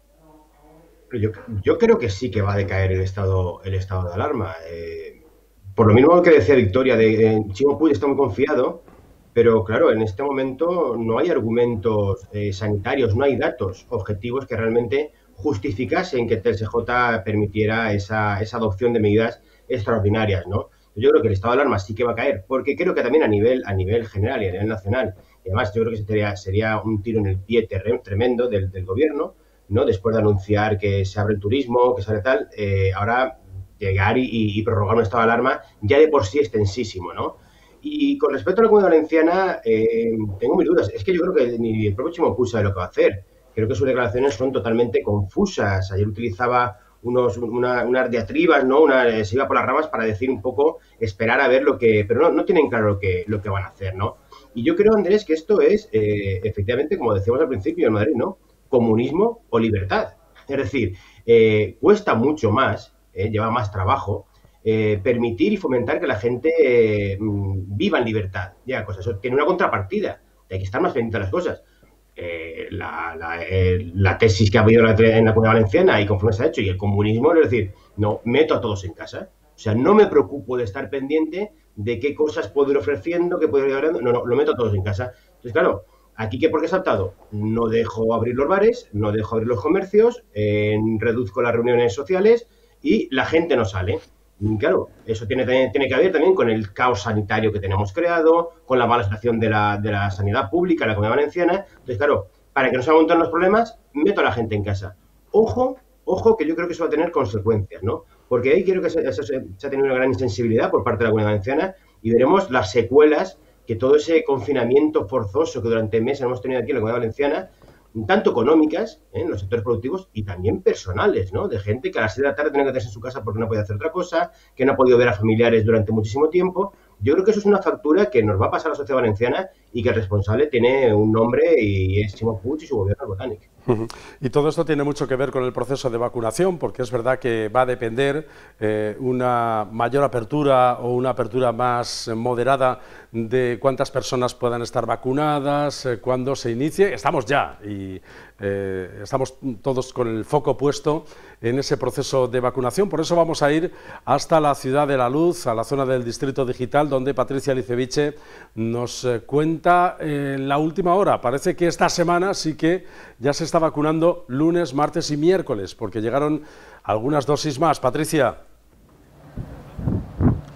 Yo, yo creo que sí que va a decaer el estado, el estado de alarma. Eh, por lo mismo que decía Victoria, de eh, Chimo Puig está muy confiado, pero claro, en este momento no hay argumentos eh, sanitarios, no hay datos objetivos que realmente justificasen que T S J permitiera esa, esa adopción de medidas extraordinarias, ¿no? Yo creo que el estado de alarma sí que va a caer, porque creo que también a nivel, a nivel general y a nivel nacional, y además yo creo que sería, sería un tiro en el pie tremendo del, del gobierno, ¿no? Después de anunciar que se abre el turismo, que sale tal, eh, ahora llegar y, y prorrogar un estado de alarma ya de por sí extensísimo, ¿no? Y con respecto a la Comunidad Valenciana, eh, tengo mis dudas. Es que yo creo que ni el propio Chimo Puig sabe lo que va a hacer. Creo que sus declaraciones son totalmente confusas. Ayer utilizaba unos, una, unas diatribas, ¿no? Una, se iba por las ramas para decir un poco, esperar a ver lo que... Pero no, no tienen claro lo que, lo que van a hacer, ¿no? Y yo creo, Andrés, que esto es, eh, efectivamente, como decíamos al principio en Madrid, ¿no? Comunismo o libertad. Es decir, eh, cuesta mucho más, eh, lleva más trabajo, eh, permitir y fomentar que la gente eh, viva en libertad. Ya, cosas, eso tiene una contrapartida, hay que estar más pendiente de las cosas. Eh, la, la, eh, la tesis que ha habido en la Comunidad Valenciana y conforme se ha hecho, y el comunismo, es decir, no, meto a todos en casa. O sea, no me preocupo de estar pendiente de qué cosas puedo ir ofreciendo, qué puedo ir hablando, no, no, lo meto a todos en casa. Entonces, claro, ¿aquí qué por qué he saltado? No dejo abrir los bares, no dejo abrir los comercios, eh, reduzco las reuniones sociales y la gente no sale. Y claro, eso tiene, tiene que ver también con el caos sanitario que tenemos creado, con la mala situación de la, de la sanidad pública en la Comunidad Valenciana. Entonces, claro, para que no se amontonen los problemas, meto a la gente en casa. Ojo, ojo, que yo creo que eso va a tener consecuencias, ¿no? Porque ahí creo que se, se, se ha tenido una gran insensibilidad por parte de la Comunidad Valenciana y veremos las secuelas que todo ese confinamiento forzoso que durante meses hemos tenido aquí en la Comunidad Valenciana, tanto económicas, ¿eh? en los sectores productivos, y también personales, ¿no? De gente que a las seis de la tarde tiene que quedarse en su casa porque no podía hacer otra cosa, que no ha podido ver a familiares durante muchísimo tiempo. Yo creo que eso es una factura que nos va a pasar a la sociedad valenciana y que el responsable tiene un nombre y es Chimo Puig y su gobierno botánico. Y todo esto tiene mucho que ver con el proceso de vacunación, porque es verdad que va a depender eh, una mayor apertura o una apertura más moderada de cuántas personas puedan estar vacunadas, eh, cuándo se inicie. Estamos ya y eh, estamos todos con el foco puesto en ese proceso de vacunación. Por eso vamos a ir hasta la Ciudad de la Luz, a la zona del Distrito Digital, donde Patricia Liceviche nos eh, cuenta eh, la última hora. Parece que esta semana sí que ya se está vacunando lunes, martes y miércoles, porque llegaron algunas dosis más. Patricia. ¿Qué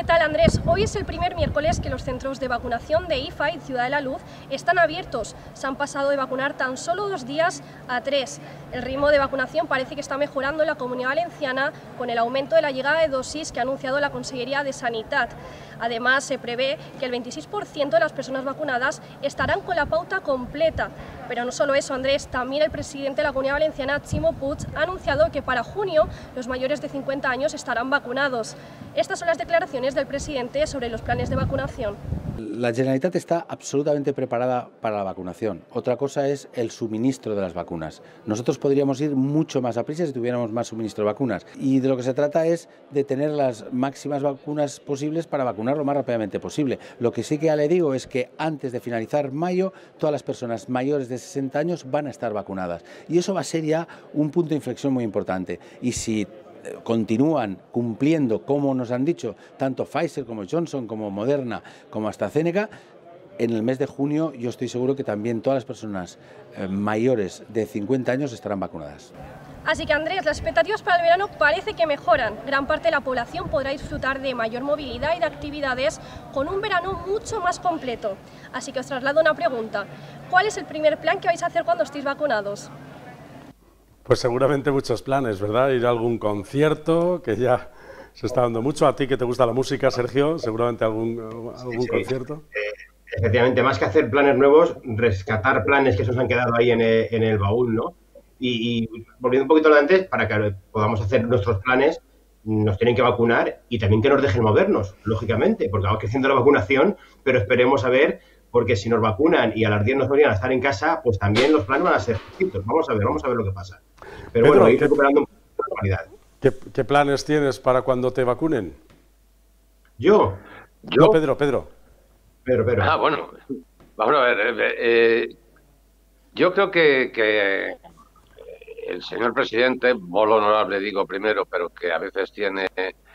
¿Qué tal, Andrés? Hoy es el primer miércoles que los centros de vacunación de I F A y Ciudad de la Luz están abiertos. Se han pasado de vacunar tan solo dos días a tres. El ritmo de vacunación parece que está mejorando en la Comunidad Valenciana con el aumento de la llegada de dosis que ha anunciado la Consellería de Sanidad. Además, se prevé que el veintiséis por ciento de las personas vacunadas estarán con la pauta completa. Pero no solo eso, Andrés, también el presidente de la Comunidad Valenciana, Ximo Puig, ha anunciado que para junio los mayores de cincuenta años estarán vacunados. Estas son las declaraciones del presidente sobre los planes de vacunación. La Generalitat está absolutamente preparada para la vacunación. Otra cosa es el suministro de las vacunas. Nosotros podríamos ir mucho más a prisa si tuviéramos más suministro de vacunas. Y de lo que se trata es de tener las máximas vacunas posibles para vacunar lo más rápidamente posible. Lo que sí que ya le digo es que antes de finalizar mayo, todas las personas mayores de sesenta años van a estar vacunadas. Y eso va a ser ya un punto de inflexión muy importante. Y si continúan cumpliendo, como nos han dicho, tanto Pfizer como Johnson, como Moderna, como AstraZeneca, en el mes de junio yo estoy seguro que también todas las personas eh, mayores de cincuenta años estarán vacunadas. Así que, Andrés, las expectativas para el verano parece que mejoran. Gran parte de la población podrá disfrutar de mayor movilidad y de actividades con un verano mucho más completo. Así que os traslado una pregunta. ¿Cuál es el primer plan que vais a hacer cuando estéis vacunados? Pues seguramente muchos planes, ¿verdad? Ir a algún concierto, que ya se está dando mucho. A ti que te gusta la música, Sergio, seguramente algún, algún sí, sí. concierto. Eh, efectivamente, más que hacer planes nuevos, rescatar planes que se nos han quedado ahí en el, en el baúl, ¿no? Y, y volviendo un poquito a lo de antes, para que podamos hacer nuestros planes, nos tienen que vacunar y también que nos dejen movernos, lógicamente, porque vamos creciendo la vacunación, pero esperemos a ver, porque si nos vacunan y a las diez nos obligan a estar en casa, pues también los planes van a ser distintos. Vamos a ver, vamos a ver lo que pasa. Pero Pedro, bueno, ir recuperando un poco la normalidad. ¿Qué, ¿Qué planes tienes para cuando te vacunen? ¿Yo? ¿Yo? No, Pedro, Pedro. Pedro, Pedro. Ah, bueno, vamos a ver. Eh, eh, yo creo que, que el señor presidente, muy honorable digo primero, pero que a veces tiene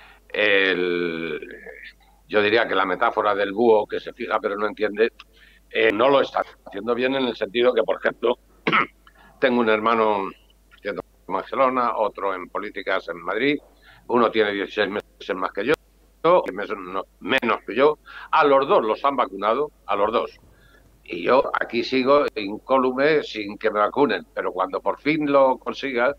el... yo diría que la metáfora del búho que se fija pero no entiende, eh, no lo está haciendo bien en el sentido que, por ejemplo, tengo un hermano en Barcelona, otro en políticas en Madrid, uno tiene dieciséis meses más que yo, menos que yo, a los dos los han vacunado, a los dos. Y yo aquí sigo incólume sin que me vacunen, pero cuando por fin lo consigas,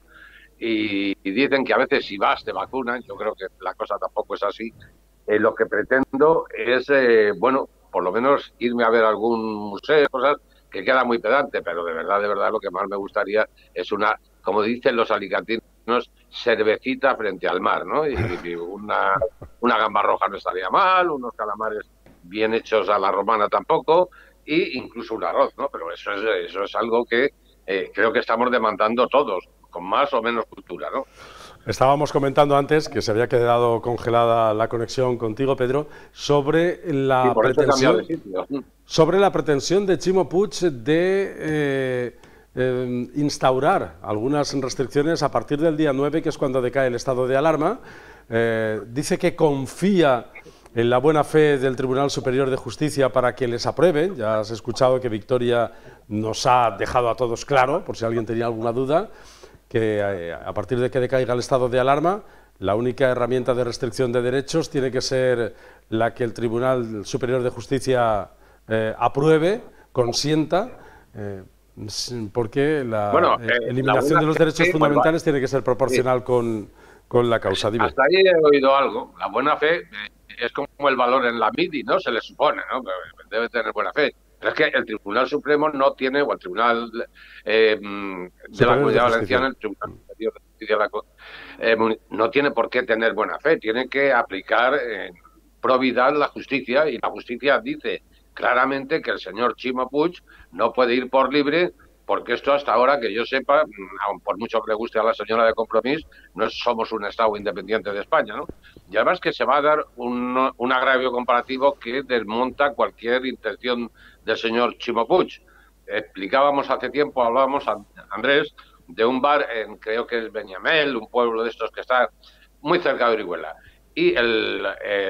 y, y dicen que a veces si vas te vacunan, yo creo que la cosa tampoco es así. Eh, lo que pretendo es, eh, bueno, por lo menos irme a ver algún museo, cosas que queda muy pedante, pero de verdad, de verdad, lo que más me gustaría es una, como dicen los alicantinos, cervecita frente al mar, ¿no? Y, y una, una gamba roja no estaría mal, unos calamares bien hechos a la romana tampoco, e incluso un arroz, ¿no? Pero eso es, eso es algo que eh, creo que estamos demandando todos, con más o menos cultura, ¿no? Estábamos comentando antes que se había quedado congelada la conexión contigo, Pedro, sobre la pretensión, sobre la pretensión de Ximo Puig de eh, eh, instaurar algunas restricciones a partir del día nueve, que es cuando decae el estado de alarma. Eh, dice que confía en la buena fe del Tribunal Superior de Justicia para que les aprueben. Ya has escuchado que Victoria nos ha dejado a todos claro, por si alguien tenía alguna duda, que a partir de que decaiga el estado de alarma, la única herramienta de restricción de derechos tiene que ser la que el Tribunal Superior de Justicia eh, apruebe, consienta, eh, porque la bueno, eh, eliminación la de los derechos fe, fundamentales tiene que ser proporcional sí. con, con la causa. Dime. Hasta ahí he oído algo. La buena fe es como el valor en la M I D I, ¿no? Se le supone, ¿no? Debe tener buena fe. Pero es que el Tribunal Supremo no tiene, o el Tribunal eh, de la Comunidad Valenciana, el Tribunal Superior de Justicia de la, eh, no tiene por qué tener buena fe, tiene que aplicar en probidad la justicia, y la justicia dice claramente que el señor Ximo Puig no puede ir por libre, porque esto hasta ahora, que yo sepa, aun por mucho que le guste a la señora de Compromís, no somos un Estado independiente de España, ¿no? Y además que se va a dar un, un agravio comparativo que desmonta cualquier intención del señor Ximo Puig. Explicábamos hace tiempo, hablábamos, Andrés, de un bar en, creo que es Beñamel, un pueblo de estos que está muy cerca de Orihuela. Y el,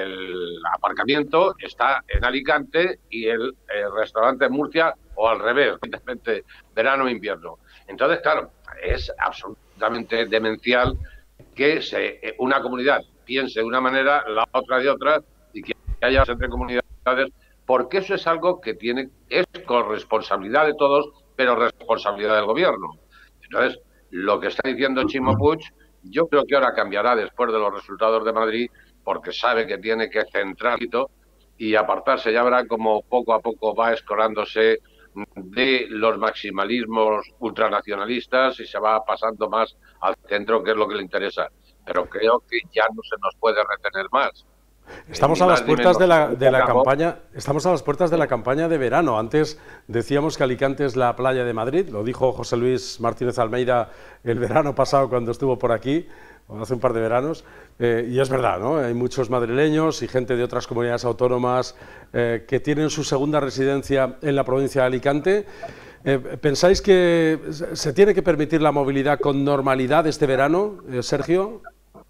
el aparcamiento está en Alicante y el, el restaurante en Murcia, o al revés, evidentemente, verano e invierno. Entonces, claro, es absolutamente demencial que se, una comunidad piense de una manera, la otra de otra, y que haya entre comunidades, porque eso es algo que tiene, es corresponsabilidad de todos, pero responsabilidad del gobierno. Entonces, lo que está diciendo Chimo Puig, yo creo que ahora cambiará después de los resultados de Madrid, porque sabe que tiene que centrar y apartarse. Ya verá como poco a poco va escorándose de los maximalismos ultranacionalistas y se va pasando más al centro, que es lo que le interesa. Pero creo que ya no se nos puede retener más. Estamos a las puertas de la, de la campaña, estamos a las puertas de la campaña de verano. Antes decíamos que Alicante es la playa de Madrid, lo dijo José Luis Martínez Almeida el verano pasado cuando estuvo por aquí, hace un par de veranos, eh, y es verdad, ¿no? Hay muchos madrileños y gente de otras comunidades autónomas eh, que tienen su segunda residencia en la provincia de Alicante. Eh, ¿Pensáis que se tiene que permitir la movilidad con normalidad este verano, eh, Sergio?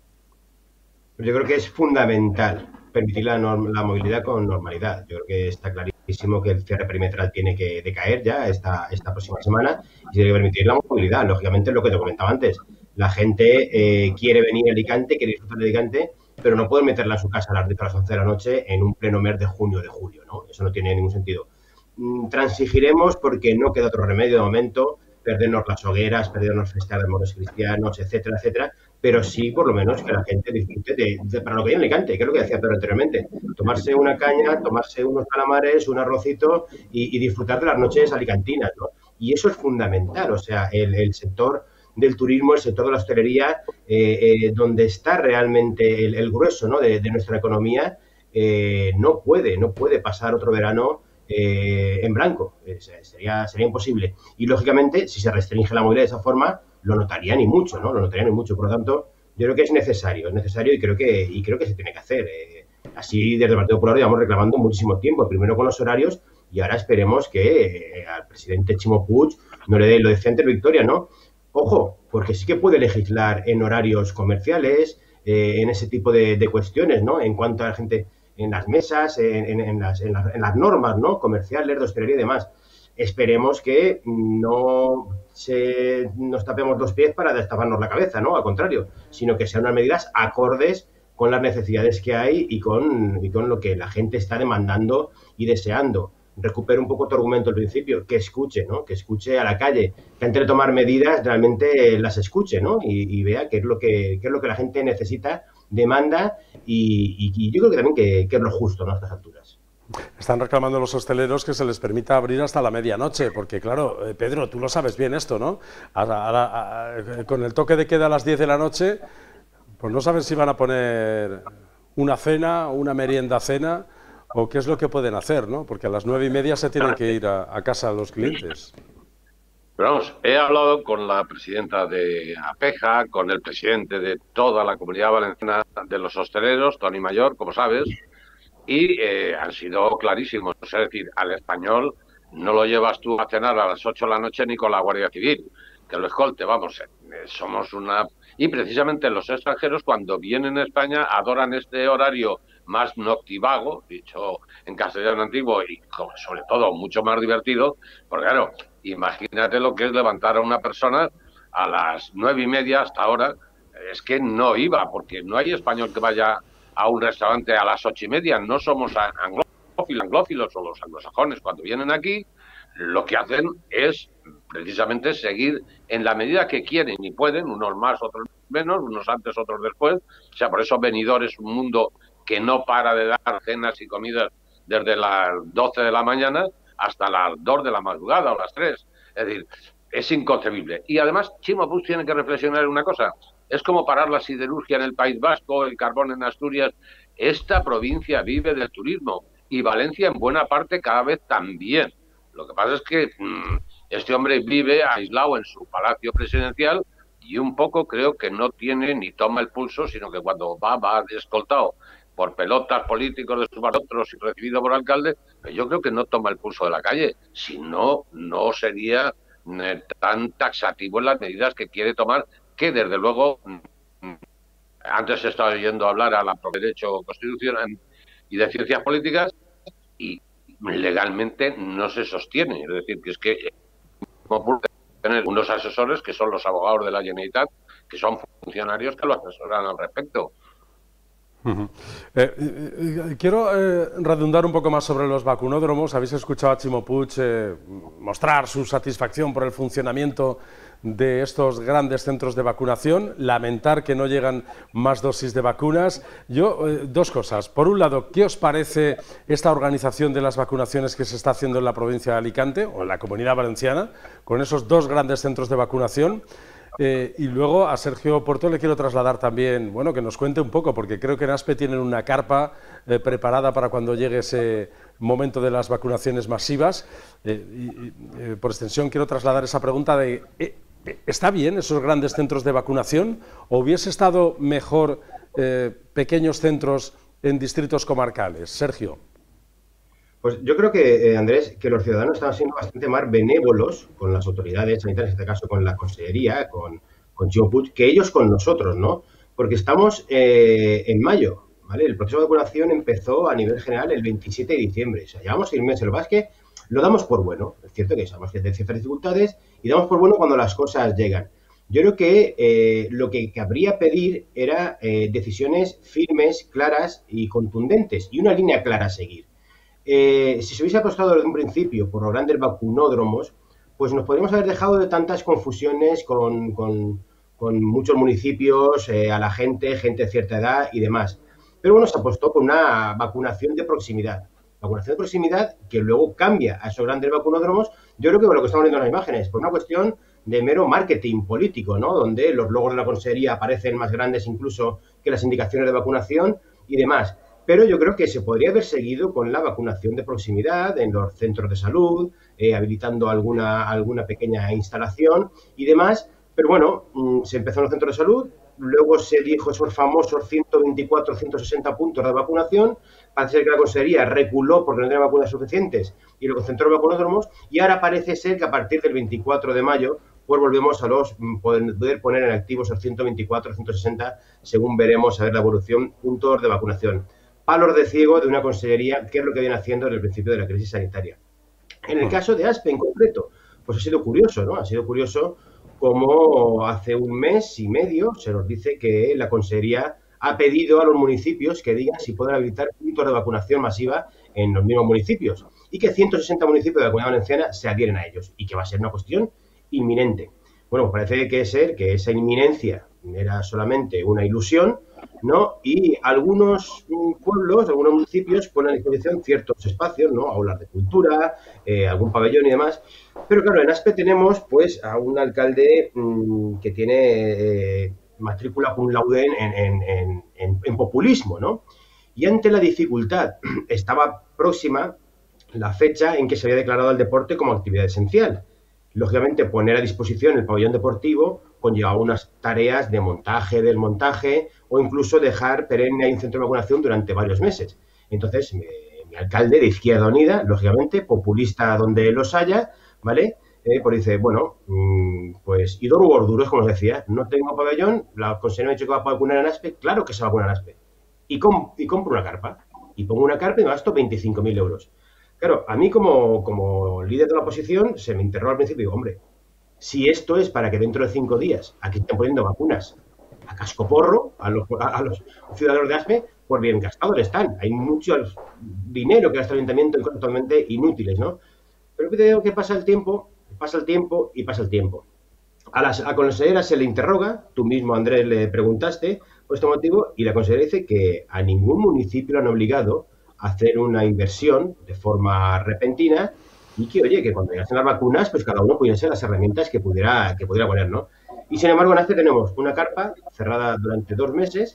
Yo creo que es fundamental permitir la, la movilidad con normalidad. Yo creo que está clarísimo que el cierre perimetral tiene que decaer ya esta, esta próxima semana y tiene que permitir la movilidad. Lógicamente, lo que te comentaba antes, la gente eh, quiere venir a Alicante, quiere disfrutar de Alicante, pero no puede meterla a su casa a las diez a las once de la noche en un pleno mes de junio o de julio, ¿no? Eso no tiene ningún sentido. Mm, transigiremos porque no queda otro remedio de momento, perdernos las hogueras, perdernos festas de moros cristianos, etcétera, etcétera, pero sí, por lo menos, que la gente disfrute de, de para lo que hay en Alicante, que es lo que decía Pedro anteriormente, tomarse una caña, tomarse unos calamares, un arrocito y, y disfrutar de las noches alicantinas, ¿no? Y eso es fundamental, o sea, el, el sector del turismo, el sector de la hostelería, eh, eh, donde está realmente el, el grueso, ¿no?, de, de nuestra economía, eh, no puede, no puede pasar otro verano eh, en blanco, eh, sería, sería imposible. Y, lógicamente, si se restringe la movilidad de esa forma, lo notarían y mucho, ¿no? Lo notarían y mucho. Por lo tanto, yo creo que es necesario, es necesario y creo que, y creo que se tiene que hacer. Eh, así, desde el Partido Popular llevamos reclamando muchísimo tiempo, primero con los horarios y ahora esperemos que eh, al presidente Chimo Puig no le dé lo decente victoria, ¿no? Ojo, porque sí que puede legislar en horarios comerciales, eh, en ese tipo de, de cuestiones, ¿no? En cuanto a la gente en las mesas, en, en, en, las, en, las, en las normas, ¿no?, comerciales, de hostelería y demás. Esperemos que no se, nos tapemos los pies para destaparnos la cabeza, ¿no? Al contrario, sino que sean unas medidas acordes con las necesidades que hay y con, y con lo que la gente está demandando y deseando. Recupero un poco tu argumento al principio, que escuche, ¿no? Que escuche a la calle, que antes de tomar medidas realmente las escuche, ¿no? Y, y vea qué es lo que, qué es lo que la gente necesita, demanda y, y, y yo creo que también que, que es lo justo, ¿no?, a estas alturas. Están reclamando los hosteleros que se les permita abrir hasta la medianoche, porque claro, eh, Pedro, tú lo sabes bien esto, ¿no? Ahora, ahora, a, con el toque de queda a las diez de la noche, pues no saben si van a poner una cena, una merienda cena, o qué es lo que pueden hacer, ¿no? Porque a las nueve y media se tienen que ir a, a casa los clientes. Pero vamos, he hablado con la presidenta de APEJA, con el presidente de toda la Comunidad Valenciana de los hosteleros, Toni Mayor, como sabes, y eh, han sido clarísimos. Es decir, al español no lo llevas tú a cenar a las ocho de la noche ni con la Guardia Civil, que lo escolte, vamos, eh, somos una... Y precisamente los extranjeros, cuando vienen a España, adoran este horario más noctivago, dicho en castellano antiguo, y sobre todo mucho más divertido, porque claro, imagínate lo que es levantar a una persona a las nueve y media hasta ahora, es que no iba, porque no hay español que vaya a un restaurante a las ocho y media, no somos anglófilos, anglófilos o los anglosajones. Cuando vienen aquí, lo que hacen es precisamente seguir en la medida que quieren y pueden, unos más, otros menos, unos antes, otros después. O sea, por eso Benidorm es un mundo que no para de dar cenas y comidas desde las doce de la mañana hasta las dos de la madrugada o las tres. Es decir, es inconcebible. Y además, Chimo Puig tiene que reflexionar en una cosa. Es como parar la siderurgia en el País Vasco, el carbón en Asturias. Esta provincia vive del turismo y Valencia en buena parte cada vez también. Lo que pasa es que mmm, este hombre vive aislado en su palacio presidencial y un poco creo que no tiene ni toma el pulso, sino que cuando va, va escoltado por pelotas políticos de sus otros y recibido por alcalde, pero yo creo que no toma el pulso de la calle. Si no, no sería eh, tan taxativo en las medidas que quiere tomar, que desde luego, antes he estado oyendo hablar a la Pro Derecho Constitucional y de Ciencias Políticas y legalmente no se sostiene. Es decir, que es que como tener unos asesores que son los abogados de la Generalitat, que son funcionarios que lo asesoran al respecto. Uh-huh. eh, eh, quiero eh, redundar un poco más sobre los vacunódromos. Habéis escuchado a Ximo Puig eh, mostrar su satisfacción por el funcionamiento de estos grandes centros de vacunación, lamentar que no llegan más dosis de vacunas. Yo, eh, dos cosas. Por un lado, ¿qué os parece esta organización de las vacunaciones que se está haciendo en la provincia de Alicante o en la Comunidad Valenciana, con esos dos grandes centros de vacunación? Eh, y luego a Sergio Porto le quiero trasladar también, bueno, que nos cuente un poco, porque creo que en Aspe tienen una carpa eh, preparada para cuando llegue ese momento de las vacunaciones masivas. Eh, y, y, eh, por extensión, quiero trasladar esa pregunta de, eh, ¿está bien esos grandes centros de vacunación o hubiese estado mejor eh, pequeños centros en distritos comarcales? Sergio. Pues yo creo que, eh, Andrés, que los ciudadanos están siendo bastante más benévolos con las autoridades sanitarias, en este caso con la Consellería, con, con Ximo Puig, que ellos con nosotros, ¿no? Porque estamos eh, en mayo, ¿vale? El proceso de vacunación empezó a nivel general el veintisiete de diciembre. O sea, llevamos seis meses. Lo que pasa es que lo damos por bueno. Es cierto que sabemos que hay ciertas dificultades y damos por bueno cuando las cosas llegan. Yo creo que eh, lo que cabría pedir era eh, decisiones firmes, claras y contundentes y una línea clara a seguir. Eh, si se hubiese apostado desde un principio por los grandes vacunódromos, pues nos podríamos haber dejado de tantas confusiones con, con, con muchos municipios, eh, a la gente, gente de cierta edad y demás. Pero bueno, se apostó por una vacunación de proximidad. Vacunación de proximidad que luego cambia a esos grandes vacunódromos. Yo creo que con lo que estamos viendo en las imágenes, por una cuestión de mero marketing político, ¿no? Donde los logos de la Consellería aparecen más grandes incluso que las indicaciones de vacunación y demás. Pero yo creo que se podría haber seguido con la vacunación de proximidad en los centros de salud, eh, habilitando alguna, alguna pequeña instalación y demás. Pero bueno, mmm, se empezó en los centros de salud, luego se dijo esos famosos ciento veinticuatro, ciento sesenta puntos de vacunación. Parece ser que la Consellería reculó porque no tenía vacunas suficientes y lo concentró en vacunódromos. Y ahora parece ser que a partir del veinticuatro de mayo pues volvemos a los poder, poder poner en activo esos ciento veinticuatro, ciento sesenta, según veremos a ver la evolución, puntos de vacunación. Palos de ciego de una consellería, que es lo que viene haciendo desde el principio de la crisis sanitaria. En el caso de Aspe en concreto, pues ha sido curioso, ¿no? Ha sido curioso como hace un mes y medio se nos dice que la consellería ha pedido a los municipios que digan si pueden habilitar puntos de vacunación masiva en los mismos municipios y que ciento sesenta municipios de la Comunidad Valenciana se adhieren a ellos y que va a ser una cuestión inminente. Bueno, pues parece que ser que esa inminencia era solamente una ilusión, ¿no? Y algunos pueblos, algunos municipios ponen a disposición ciertos espacios, ¿no? Aulas de cultura, eh, algún pabellón y demás. Pero claro, en Aspe tenemos pues a un alcalde mmm, que tiene eh, matrícula cum laude en, en, en, en, en populismo, ¿no? Y ante la dificultad estaba próxima la fecha en que se había declarado el deporte como actividad esencial. Lógicamente, poner a disposición el pabellón deportivo conlleva unas tareas de montaje, desmontaje o incluso dejar perenne ahí un centro de vacunación durante varios meses. Entonces, mi, mi alcalde de Izquierda Unida, lógicamente, populista donde los haya, ¿vale? Eh, pues dice, bueno, mmm, pues y dos gorduros, como os decía, no tengo pabellón, la Consellería me ha dicho que va a vacunar en Aspe, claro que se va a vacunar en Aspe. Y, com y compro una carpa. Y pongo una carpa y me gasto veinticinco mil euros. Claro, a mí como, como líder de la oposición se me enterró al principio y digo, hombre, si esto es para que dentro de cinco días aquí estén poniendo vacunas a cascoporro a los, a, a los ciudadanos de Aspe, pues bien gastados están. Hay mucho dinero que gasta el ayuntamiento en cosas totalmente inútiles, ¿no? Pero veo que pasa el tiempo, pasa el tiempo y pasa el tiempo. A la, a la consejera se le interroga, tú mismo, Andrés, le preguntaste por este motivo y la consejera dice que a ningún municipio lo han obligado hacer una inversión de forma repentina y que, oye, que cuando llegasen las vacunas, pues cada uno pudiera ser las herramientas que pudiera, que pudiera poner, ¿no? Y sin embargo, en Aspe tenemos una carpa cerrada durante dos meses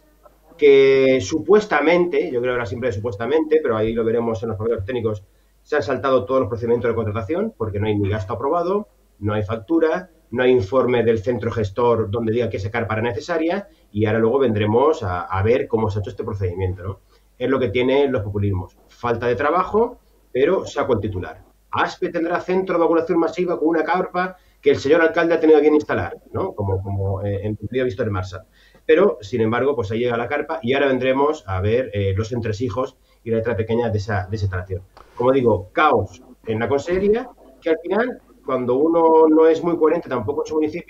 que supuestamente, yo creo que era siempre supuestamente, pero ahí lo veremos en los papeles técnicos, se han saltado todos los procedimientos de contratación porque no hay ni gasto aprobado, no hay factura, no hay informe del centro gestor donde diga que esa carpa era necesaria y ahora luego vendremos a, a ver cómo se ha hecho este procedimiento, ¿no? Es lo que tienen los populismos. Falta de trabajo, pero saco el titular. Aspe tendrá centro de vacunación masiva con una carpa que el señor alcalde ha tenido bien instalar, ¿no? Como, como eh, en el visto de Marsa. Pero, sin embargo, pues ahí llega la carpa y ahora vendremos a ver eh, los entresijos y la letra pequeña de esa, de esa instalación. Como digo, caos en la consellería, que al final, cuando uno no es muy coherente tampoco en su municipio,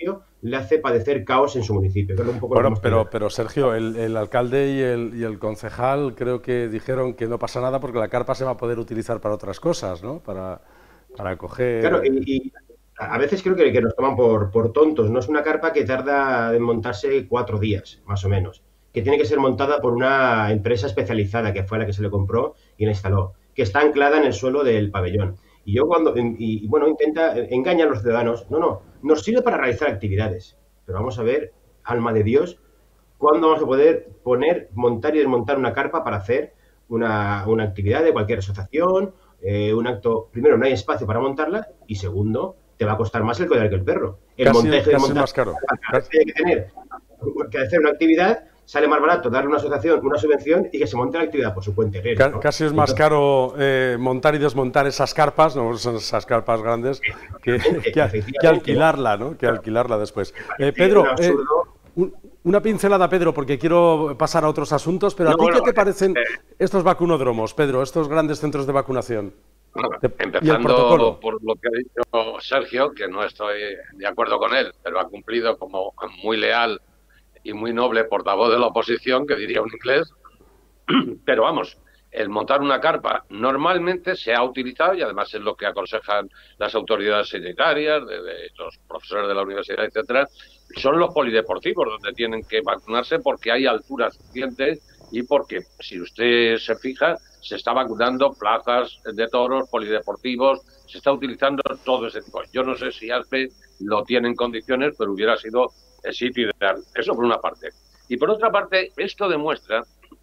le hace padecer caos en su municipio. Que es un poco bueno, lo que pero, pero Sergio, el, el alcalde y el, y el concejal creo que dijeron que no pasa nada porque la carpa se va a poder utilizar para otras cosas, ¿no? Para, para coger... Claro, y, y a veces creo que, que nos toman por, por tontos. No es una carpa que tarda en montarse cuatro días, más o menos. Que tiene que ser montada por una empresa especializada, que fue la que se le compró y la instaló, que está anclada en el suelo del pabellón. Y yo cuando, y, y bueno, intenta, engaña a los ciudadanos. No, no, nos sirve para realizar actividades. Pero vamos a ver, alma de Dios, ¿cuándo vamos a poder poner, montar y desmontar una carpa para hacer una, una actividad de cualquier asociación? Eh, un acto, primero, no hay espacio para montarla, y segundo, te va a costar más el collar que el perro. El casi, montaje de casi montar, más caro. Hay que tener que hacer una actividad, sale más barato darle una asociación, una subvención y que se monte la actividad por su cuenta. ¿no? Casi es más Entonces, caro eh, montar y desmontar esas carpas, no son esas carpas grandes, que, que, que alquilarla, ¿no? Que alquilarla después. Eh, Pedro, eh, un, una pincelada, Pedro, porque quiero pasar a otros asuntos, pero ¿a no, ti bueno, qué te parecen eh, estos vacunódromos, Pedro, estos grandes centros de vacunación? Bueno, empezando por lo que ha dicho Sergio, que no estoy de acuerdo con él, pero ha cumplido como muy leal y muy noble portavoz de la oposición, que diría un inglés. Pero vamos, el montar una carpa normalmente se ha utilizado, y además es lo que aconsejan las autoridades sanitarias, de, de los profesores de la universidad, etcétera, son los polideportivos donde tienen que vacunarse porque hay altura suficiente y porque, si usted se fija, se está vacunando plazas de toros, polideportivos, se está utilizando todo ese tipo. Yo no sé si ASPE lo tiene en condiciones, pero hubiera sido el sitio ideal. Eso por una parte. Y por otra parte, esto demuestra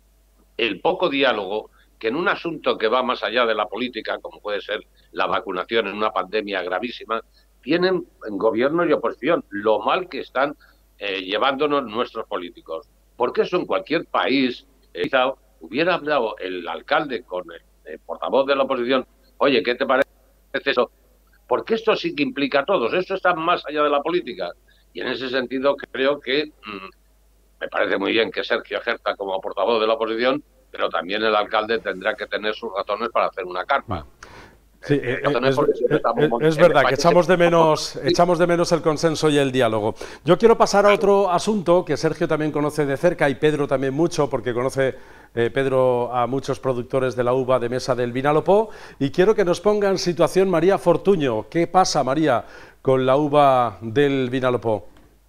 el poco diálogo que en un asunto que va más allá de la política, como puede ser la vacunación en una pandemia gravísima, tienen gobierno y oposición, lo mal que están eh, llevándonos nuestros políticos. Porque eso en cualquier país, eh, quizá hubiera hablado el alcalde con el, el portavoz de la oposición, oye, ¿qué te parece eso? Porque esto sí que implica a todos, esto está más allá de la política. Y en ese sentido creo que mmm, me parece muy bien que Sergio ejerza como portavoz de la oposición, pero también el alcalde tendrá que tener sus razones para hacer una carpa. Sí, eh, es, es, es verdad que echamos de menos echamos de menos el consenso y el diálogo. Yo quiero pasar a otro asunto que Sergio también conoce de cerca y Pedro también mucho, porque conoce eh, Pedro a muchos productores de la uva de mesa del Vinalopó, y quiero que nos ponga en situación María Fortuño. ¿Qué pasa, María, con la uva del Vinalopó?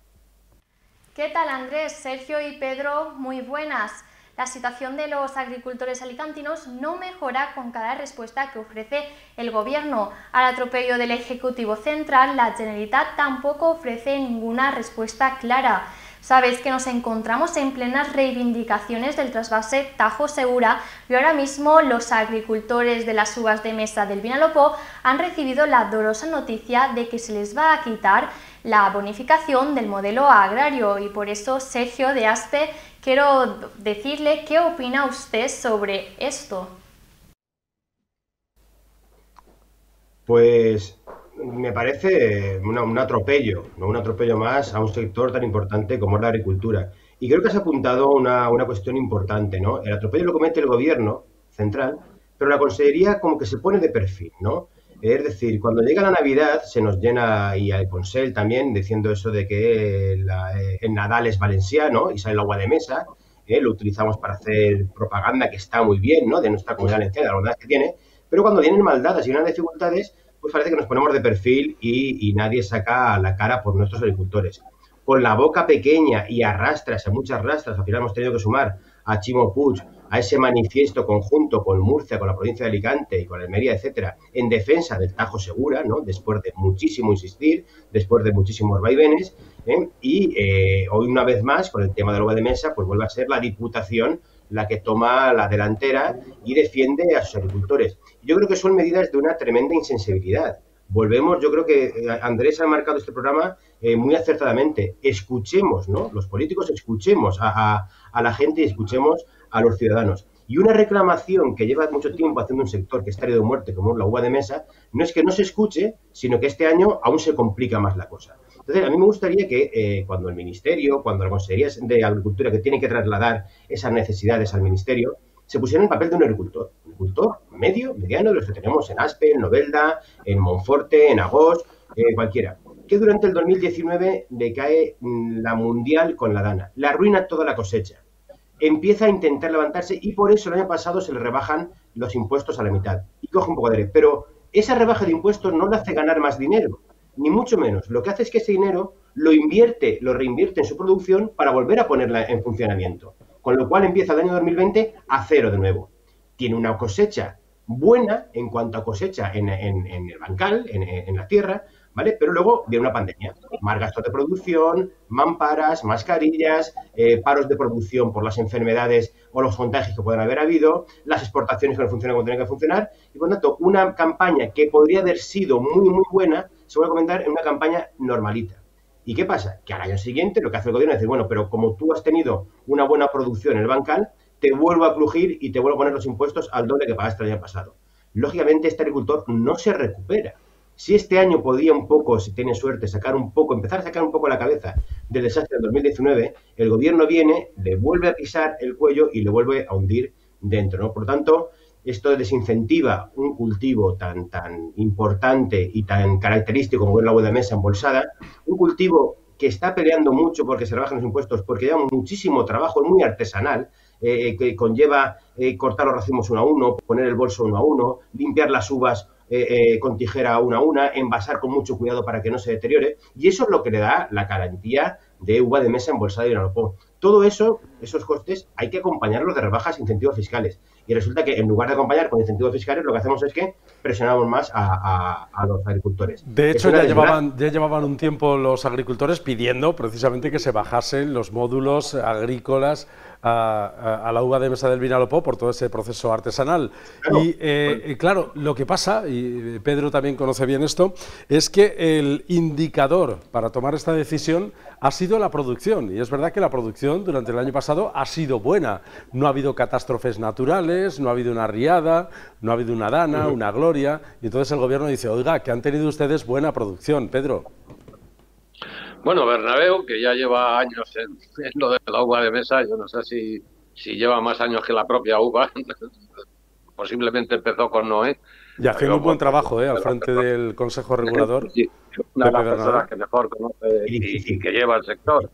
¿Qué tal, Andrés, Sergio y Pedro? Muy buenas. La situación de los agricultores alicantinos no mejora con cada respuesta que ofrece el Gobierno. Al atropello del Ejecutivo Central, la Generalitat tampoco ofrece ninguna respuesta clara. Sabéis que nos encontramos en plenas reivindicaciones del trasvase Tajo Segura y ahora mismo los agricultores de las uvas de mesa del Vinalopó han recibido la dolorosa noticia de que se les va a quitar la bonificación del modelo agrario, y por eso, Sergio de ASPE, quiero decirle qué opina usted sobre esto. Pues me parece una, un atropello, ¿no? Un atropello más a un sector tan importante como es la agricultura. Y creo que has apuntado una, una cuestión importante, ¿no? El atropello lo comete el Gobierno central, pero la Consellería como que se pone de perfil, ¿no? Es decir, cuando llega la Navidad se nos llena, y al Consell también, diciendo eso de que la, eh, el Nadal es valenciano y sale el agua de mesa, eh, lo utilizamos para hacer propaganda, que está muy bien, ¿no? De nuestra comunidad valenciana, la bondad que tiene, pero cuando vienen maldadas y unas dificultades, pues parece que nos ponemos de perfil y, y nadie saca la cara por nuestros agricultores. Con la boca pequeña y arrastras, a muchas rastras, al final hemos tenido que sumar a Chimo Puig, a ese manifiesto conjunto con Murcia, con la provincia de Alicante y con Almería, etcétera, en defensa del Tajo Segura, ¿no? Después de muchísimo insistir, después de muchísimos vaivenes, ¿eh? y eh, hoy una vez más, con el tema de la uva de mesa, pues vuelve a ser la Diputación la que toma la delantera y defiende a sus agricultores. Yo creo que son medidas de una tremenda insensibilidad. Volvemos, yo creo que Andrés ha marcado este programa eh, muy acertadamente. Escuchemos, ¿no? Los políticos escuchemos a, a, a la gente y escuchemos a los ciudadanos. Y una reclamación que lleva mucho tiempo haciendo un sector que está herido de muerte, como es la uva de mesa, no es que no se escuche, sino que este año aún se complica más la cosa. Entonces, a mí me gustaría que eh, cuando el Ministerio, cuando la Consejería de Agricultura, que tiene que trasladar esas necesidades al Ministerio, se pusiera en el papel de un agricultor. Un agricultor medio, mediano, de los que tenemos en ASPE, en Novelda, en Monforte, en Agos, eh, cualquiera. que durante el dos mil diecinueve decae la mundial con la Dana, la arruina toda la cosecha, empieza a intentar levantarse y por eso el año pasado se le rebajan los impuestos a la mitad y coge un poco de aire. Pero esa rebaja de impuestos no le hace ganar más dinero, ni mucho menos. Lo que hace es que ese dinero lo invierte, lo reinvierte en su producción para volver a ponerla en funcionamiento. Con lo cual empieza el año dos mil veinte a cero de nuevo. Tiene una cosecha buena en cuanto a cosecha en, en, en el bancal, en, en la tierra, ¿vale? Pero luego viene una pandemia, más gastos de producción, mamparas, mascarillas, eh, paros de producción por las enfermedades o los contagios que pueden haber habido, las exportaciones que no funcionan como tienen que funcionar, y por lo tanto una campaña que podría haber sido muy, muy buena, se va a comentar en una campaña normalita. ¿Y qué pasa? Que al año siguiente lo que hace el gobierno es decir, bueno, pero como tú has tenido una buena producción en el bancal, te vuelvo a crujir y te vuelvo a poner los impuestos al doble que pagaste el año pasado. Lógicamente, este agricultor no se recupera. Si este año podía un poco, si tiene suerte, sacar un poco, empezar a sacar un poco la cabeza del desastre del dos mil diecinueve, el gobierno viene, le vuelve a pisar el cuello y le vuelve a hundir dentro, ¿no? Por lo tanto, esto desincentiva un cultivo tan, tan importante y tan característico como es la uva de mesa embolsada, un cultivo que está peleando mucho porque se rebajan los impuestos, porque lleva muchísimo trabajo, es muy artesanal, eh, que conlleva eh, cortar los racimos uno a uno, poner el bolso uno a uno, limpiar las uvas eh, eh, con tijera una a una, envasar con mucho cuidado para que no se deteriore, y eso es lo que le da la garantía de uva de mesa embolsada y vinalopó. Todo eso, esos costes, hay que acompañarlos de rebajas e incentivos fiscales. Y resulta que en lugar de acompañar con incentivos fiscales, lo que hacemos es que presionamos más a, a, a los agricultores. De hecho, ya llevaban, ya llevaban un tiempo los agricultores pidiendo precisamente que se bajasen los módulos agrícolas a, a, a la uva de mesa del Vinalopó por todo ese proceso artesanal. Claro. Y eh, claro, lo que pasa, y Pedro también conoce bien esto, es que el indicador para tomar esta decisión ha sido la producción. Y es verdad que la producción durante el año pasado ha sido buena. No ha habido catástrofes naturales, no ha habido una riada, no ha habido una dana, una gloria. Y entonces el gobierno dice, oiga, que han tenido ustedes buena producción. Pedro. Bueno, Bernabéu, que ya lleva años en, en lo de la uva de mesa, yo no sé si, si lleva más años que la propia uva, posiblemente empezó con Noé. Y haciendo un buen trabajo, ¿eh? Al frente del Consejo Regulador. Sí, una de las personas que mejor conoce y, y que lleva el sector.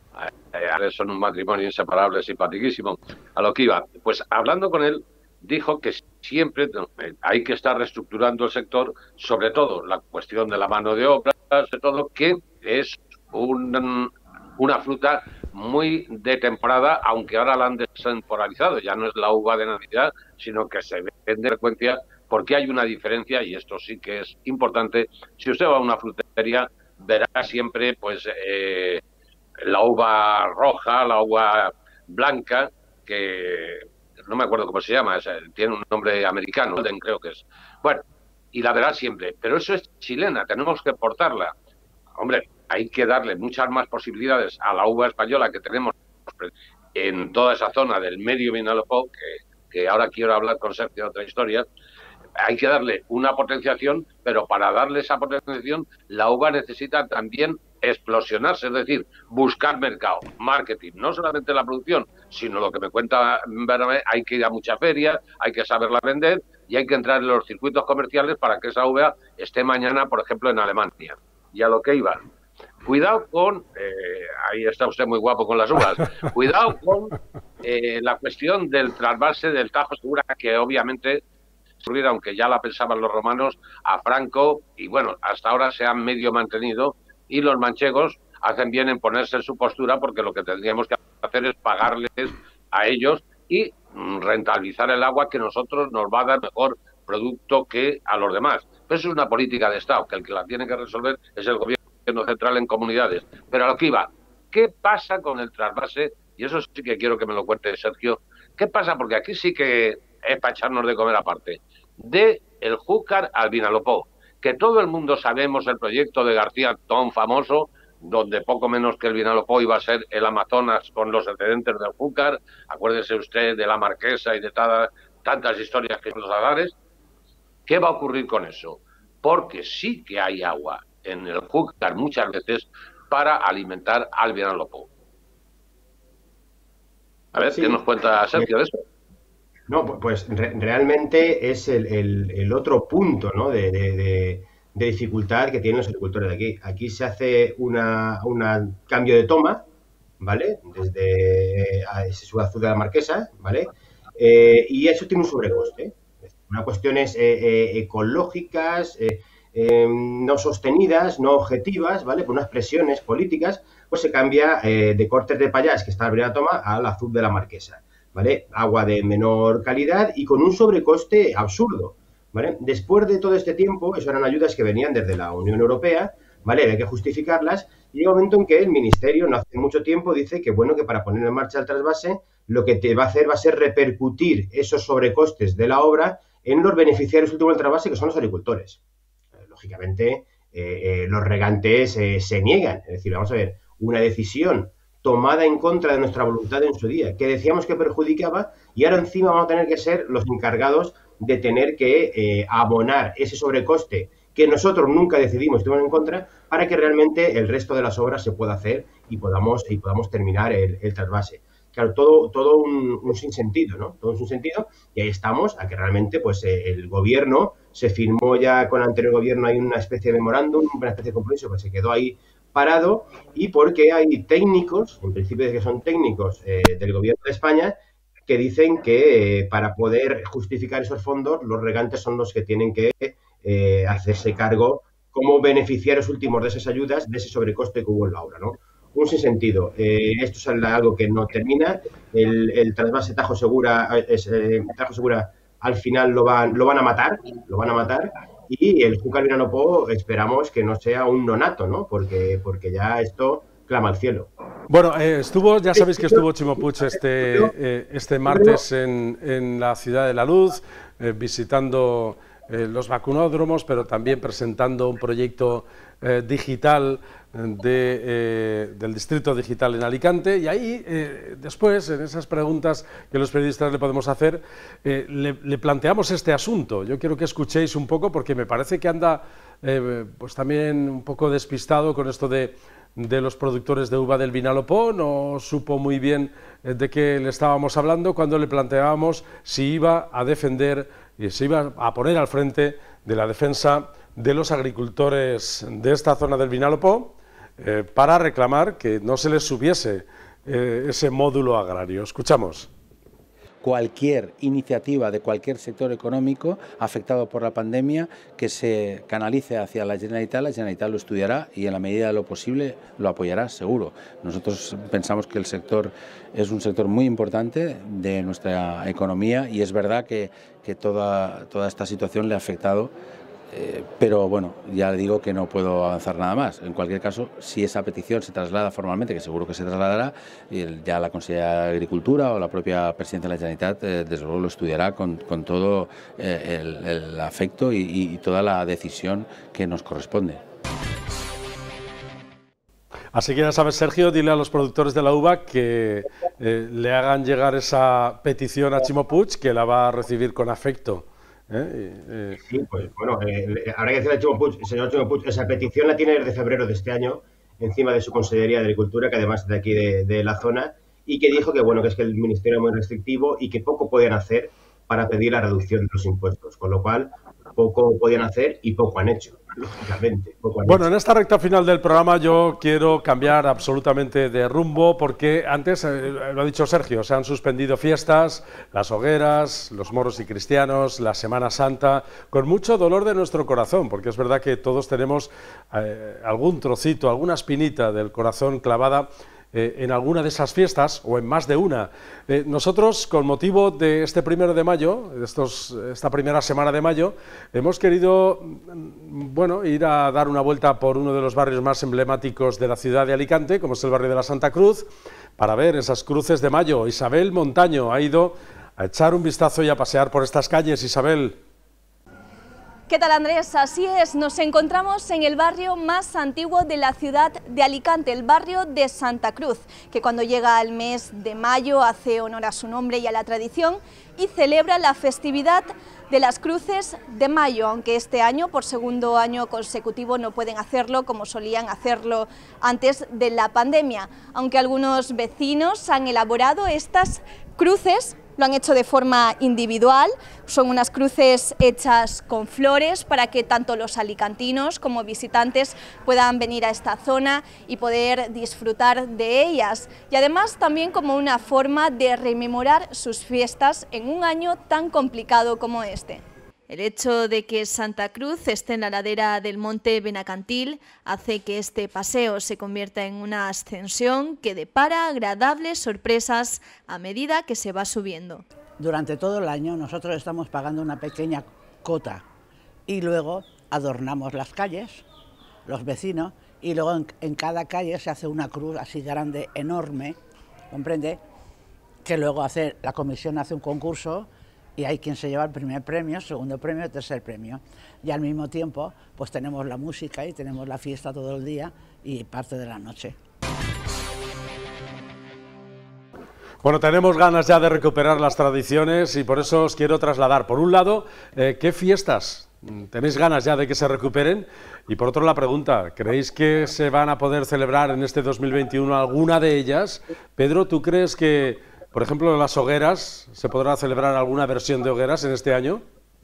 Eh, son un matrimonio inseparable, simpaticísimo. A lo que iba, pues hablando con él, dijo que siempre hay que estar reestructurando el sector, sobre todo la cuestión de la mano de obra, sobre todo que es un, una fruta muy de temporada, aunque ahora la han destemporalizado, ya no es la uva de Navidad, sino que se vende frecuencia, porque hay una diferencia, y esto sí que es importante. Si usted va a una frutería, verá siempre pues eh, la uva roja, la uva blanca, que no me acuerdo cómo se llama, es, tiene un nombre americano, creo que es. Bueno, y la verá siempre, pero eso es chilena, tenemos que exportarla. Hombre, hay que darle muchas más posibilidades a la uva española que tenemos en toda esa zona del medio Vinalopó, que, que ahora quiero hablar con Sergio de otra historia. Hay que darle una potenciación, pero para darle esa potenciación, la uva necesita también explosionarse, es decir, buscar mercado, marketing, no solamente la producción, sino lo que me cuenta Bernabé, hay que ir a muchas ferias, hay que saberla vender y hay que entrar en los circuitos comerciales para que esa uva esté mañana, por ejemplo, en Alemania. Y a lo que iba, cuidado con, eh, ahí está usted muy guapo con las uvas, cuidado con eh, la cuestión del trasvase del Tajo Segura, que obviamente, aunque ya la pensaban los romanos, a Franco, y bueno, hasta ahora se han medio mantenido, y los manchegos hacen bien en ponerse en su postura, porque lo que tendríamos que hacer es pagarles a ellos y rentabilizar el agua, que nosotros nos va a dar mejor producto que a los demás. Pero eso es una política de Estado, que el que la tiene que resolver es el gobierno central en comunidades. Pero a lo que iba, ¿qué pasa con el trasvase? Y eso sí que quiero que me lo cuente Sergio. ¿Qué pasa? Porque aquí sí que es para echarnos de comer aparte. De el Júcar al Vinalopó, que todo el mundo sabemos el proyecto de García tan famoso, donde poco menos que el Vinalopó iba a ser el Amazonas con los excedentes del Júcar. Acuérdese usted de la Marquesa y de tada, tantas historias que son los Adares. ¿Qué va a ocurrir con eso? Porque sí que hay agua en el Júcar muchas veces para alimentar al Vinalopó. A ver, sí. ¿Qué nos cuenta Sergio de eso? No, pues re realmente es el, el, el otro punto, ¿no? de, de, de, de dificultad que tienen los agricultores de aquí. Aquí se hace un cambio de toma, ¿vale? Desde eh, ese subazul de la Marquesa, ¿vale? Eh, y eso tiene un sobrecoste. Unas cuestiones eh, eh, ecológicas, eh, eh, no sostenidas, no objetivas, ¿vale? Por unas presiones políticas, pues se cambia eh, de Cortes de Pallás, que está en la primera toma, al azul de la Marquesa, ¿vale? Agua de menor calidad y con un sobrecoste absurdo, ¿vale? Después de todo este tiempo, eso eran ayudas que venían desde la Unión Europea, ¿vale? Había que justificarlas y llega un momento en que el Ministerio, no hace mucho tiempo, dice que, bueno, que para poner en marcha el trasvase, lo que te va a hacer va a ser repercutir esos sobrecostes de la obra en los beneficiarios últimos del trasvase, que son los agricultores. Lógicamente, eh, eh, los regantes eh, se niegan. Es decir, vamos a ver, una decisión tomada en contra de nuestra voluntad en su día, que decíamos que perjudicaba, y ahora encima vamos a tener que ser los encargados de tener que eh, abonar ese sobrecoste que nosotros nunca decidimos, estuvimos en contra, para que realmente el resto de las obras se pueda hacer y podamos, y podamos terminar el, el trasvase. Claro, todo, todo un, un sinsentido, ¿no? Todo un sinsentido, y ahí estamos, a que realmente pues eh, el gobierno se firmó ya con el anterior gobierno, hay una especie de memorándum, una especie de compromiso que se quedó ahí parado, y porque hay técnicos, en principio que son técnicos eh, del gobierno de España, que dicen que eh, para poder justificar esos fondos, los regantes son los que tienen que eh, hacerse cargo como beneficiarios últimos de esas ayudas, de ese sobrecoste que hubo en la obra, ¿no? Un sinsentido. Eh, esto es algo que no termina. El, el trasvase Tajo Segura, es, eh, Tajo Segura al final lo van, lo van a matar, lo van a matar. Y el Júcar Vinalopó esperamos que no sea un nonato, ¿no? Porque, porque ya esto clama al cielo. Bueno, eh, estuvo, ya sabéis que estuvo Chimo Puig este, eh, este martes en, en la Ciudad de la Luz, eh, visitando eh, los vacunódromos, pero también presentando un proyecto eh, digital de, eh, del Distrito Digital en Alicante, y ahí eh, después, en esas preguntas que los periodistas le podemos hacer, eh, le, le planteamos este asunto. Yo quiero que escuchéis un poco, porque me parece que anda eh, pues también un poco despistado con esto de, de los productores de uva del Vinalopó. No supo muy bien eh, de qué le estábamos hablando cuando le planteábamos si iba a defender y se iba a poner al frente de la defensa de los agricultores de esta zona del Vinalopó, Eh, para reclamar que no se les subiese eh, ese módulo agrario. Escuchamos. Cualquier iniciativa de cualquier sector económico afectado por la pandemia que se canalice hacia la Generalitat, la Generalitat lo estudiará y en la medida de lo posible lo apoyará, seguro. Nosotros pensamos que el sector es un sector muy importante de nuestra economía y es verdad que, que toda, toda esta situación le ha afectado. Eh, pero bueno, ya le digo que no puedo avanzar nada más. En cualquier caso, si esa petición se traslada formalmente, que seguro que se trasladará, y ya la Consejería de Agricultura o la propia Presidenta de la Generalitat, eh, desde luego lo estudiará con, con todo eh, el, el afecto y, y toda la decisión que nos corresponde. Así que ya sabes, Sergio, dile a los productores de la uva que eh, le hagan llegar esa petición a Chimo Puig, que la va a recibir con afecto. ¿Eh? Eh, sí, pues bueno, eh, habrá que decirle al Chimo Puig, señor Chimo Puig, esa petición la tiene desde febrero de este año, encima de su Consellería de Agricultura, que además es de aquí de, de la zona, y que dijo que bueno, que es que el Ministerio es muy restrictivo y que poco podían hacer para pedir la reducción de los impuestos, con lo cual poco podían hacer y poco han hecho, lógicamente. Poco han bueno, hecho. En esta recta final del programa yo quiero cambiar absolutamente de rumbo, porque antes, eh, lo ha dicho Sergio, se han suspendido fiestas, las hogueras, los moros y cristianos, la Semana Santa, con mucho dolor de nuestro corazón, porque es verdad que todos tenemos eh, algún trocito, alguna espinita del corazón clavada Eh, en alguna de esas fiestas o en más de una. Eh, nosotros, con motivo de este primero de mayo, de estos, esta primera semana de mayo, hemos querido bueno, ir a dar una vuelta por uno de los barrios más emblemáticos de la ciudad de Alicante, como es el barrio de la Santa Cruz, para ver esas cruces de mayo. Isabel Montaño ha ido a echar un vistazo y a pasear por estas calles. Isabel. ¿Qué tal, Andrés? Así es, nos encontramos en el barrio más antiguo de la ciudad de Alicante, el barrio de Santa Cruz, que cuando llega el mes de mayo hace honor a su nombre y a la tradición y celebra la festividad de las cruces de mayo, aunque este año, por segundo año consecutivo, no pueden hacerlo como solían hacerlo antes de la pandemia, aunque algunos vecinos han elaborado estas cruces lo han hecho de forma individual, son unas cruces hechas con flores para que tanto los alicantinos como visitantes puedan venir a esta zona y poder disfrutar de ellas, y además también como una forma de rememorar sus fiestas en un año tan complicado como este. El hecho de que Santa Cruz esté en la ladera del monte Benacantil hace que este paseo se convierta en una ascensión que depara agradables sorpresas a medida que se va subiendo. Durante todo el año nosotros estamos pagando una pequeña cota y luego adornamos las calles, los vecinos, y luego en, en cada calle se hace una cruz así grande, enorme, ¿comprende? Que luego hace, la comisión hace un concurso y hay quien se lleva el primer premio, segundo premio, tercer premio. Y al mismo tiempo, pues tenemos la música y tenemos la fiesta todo el día y parte de la noche. Bueno, tenemos ganas ya de recuperar las tradiciones y por eso os quiero trasladar, por un lado, eh, ¿qué fiestas tenéis ganas ya de que se recuperen? Y por otro, la pregunta, ¿creéis que se van a poder celebrar en este dos mil veintiuno alguna de ellas? Pedro, ¿tú crees que, por ejemplo, las hogueras, se podrá celebrar alguna versión de hogueras en este año?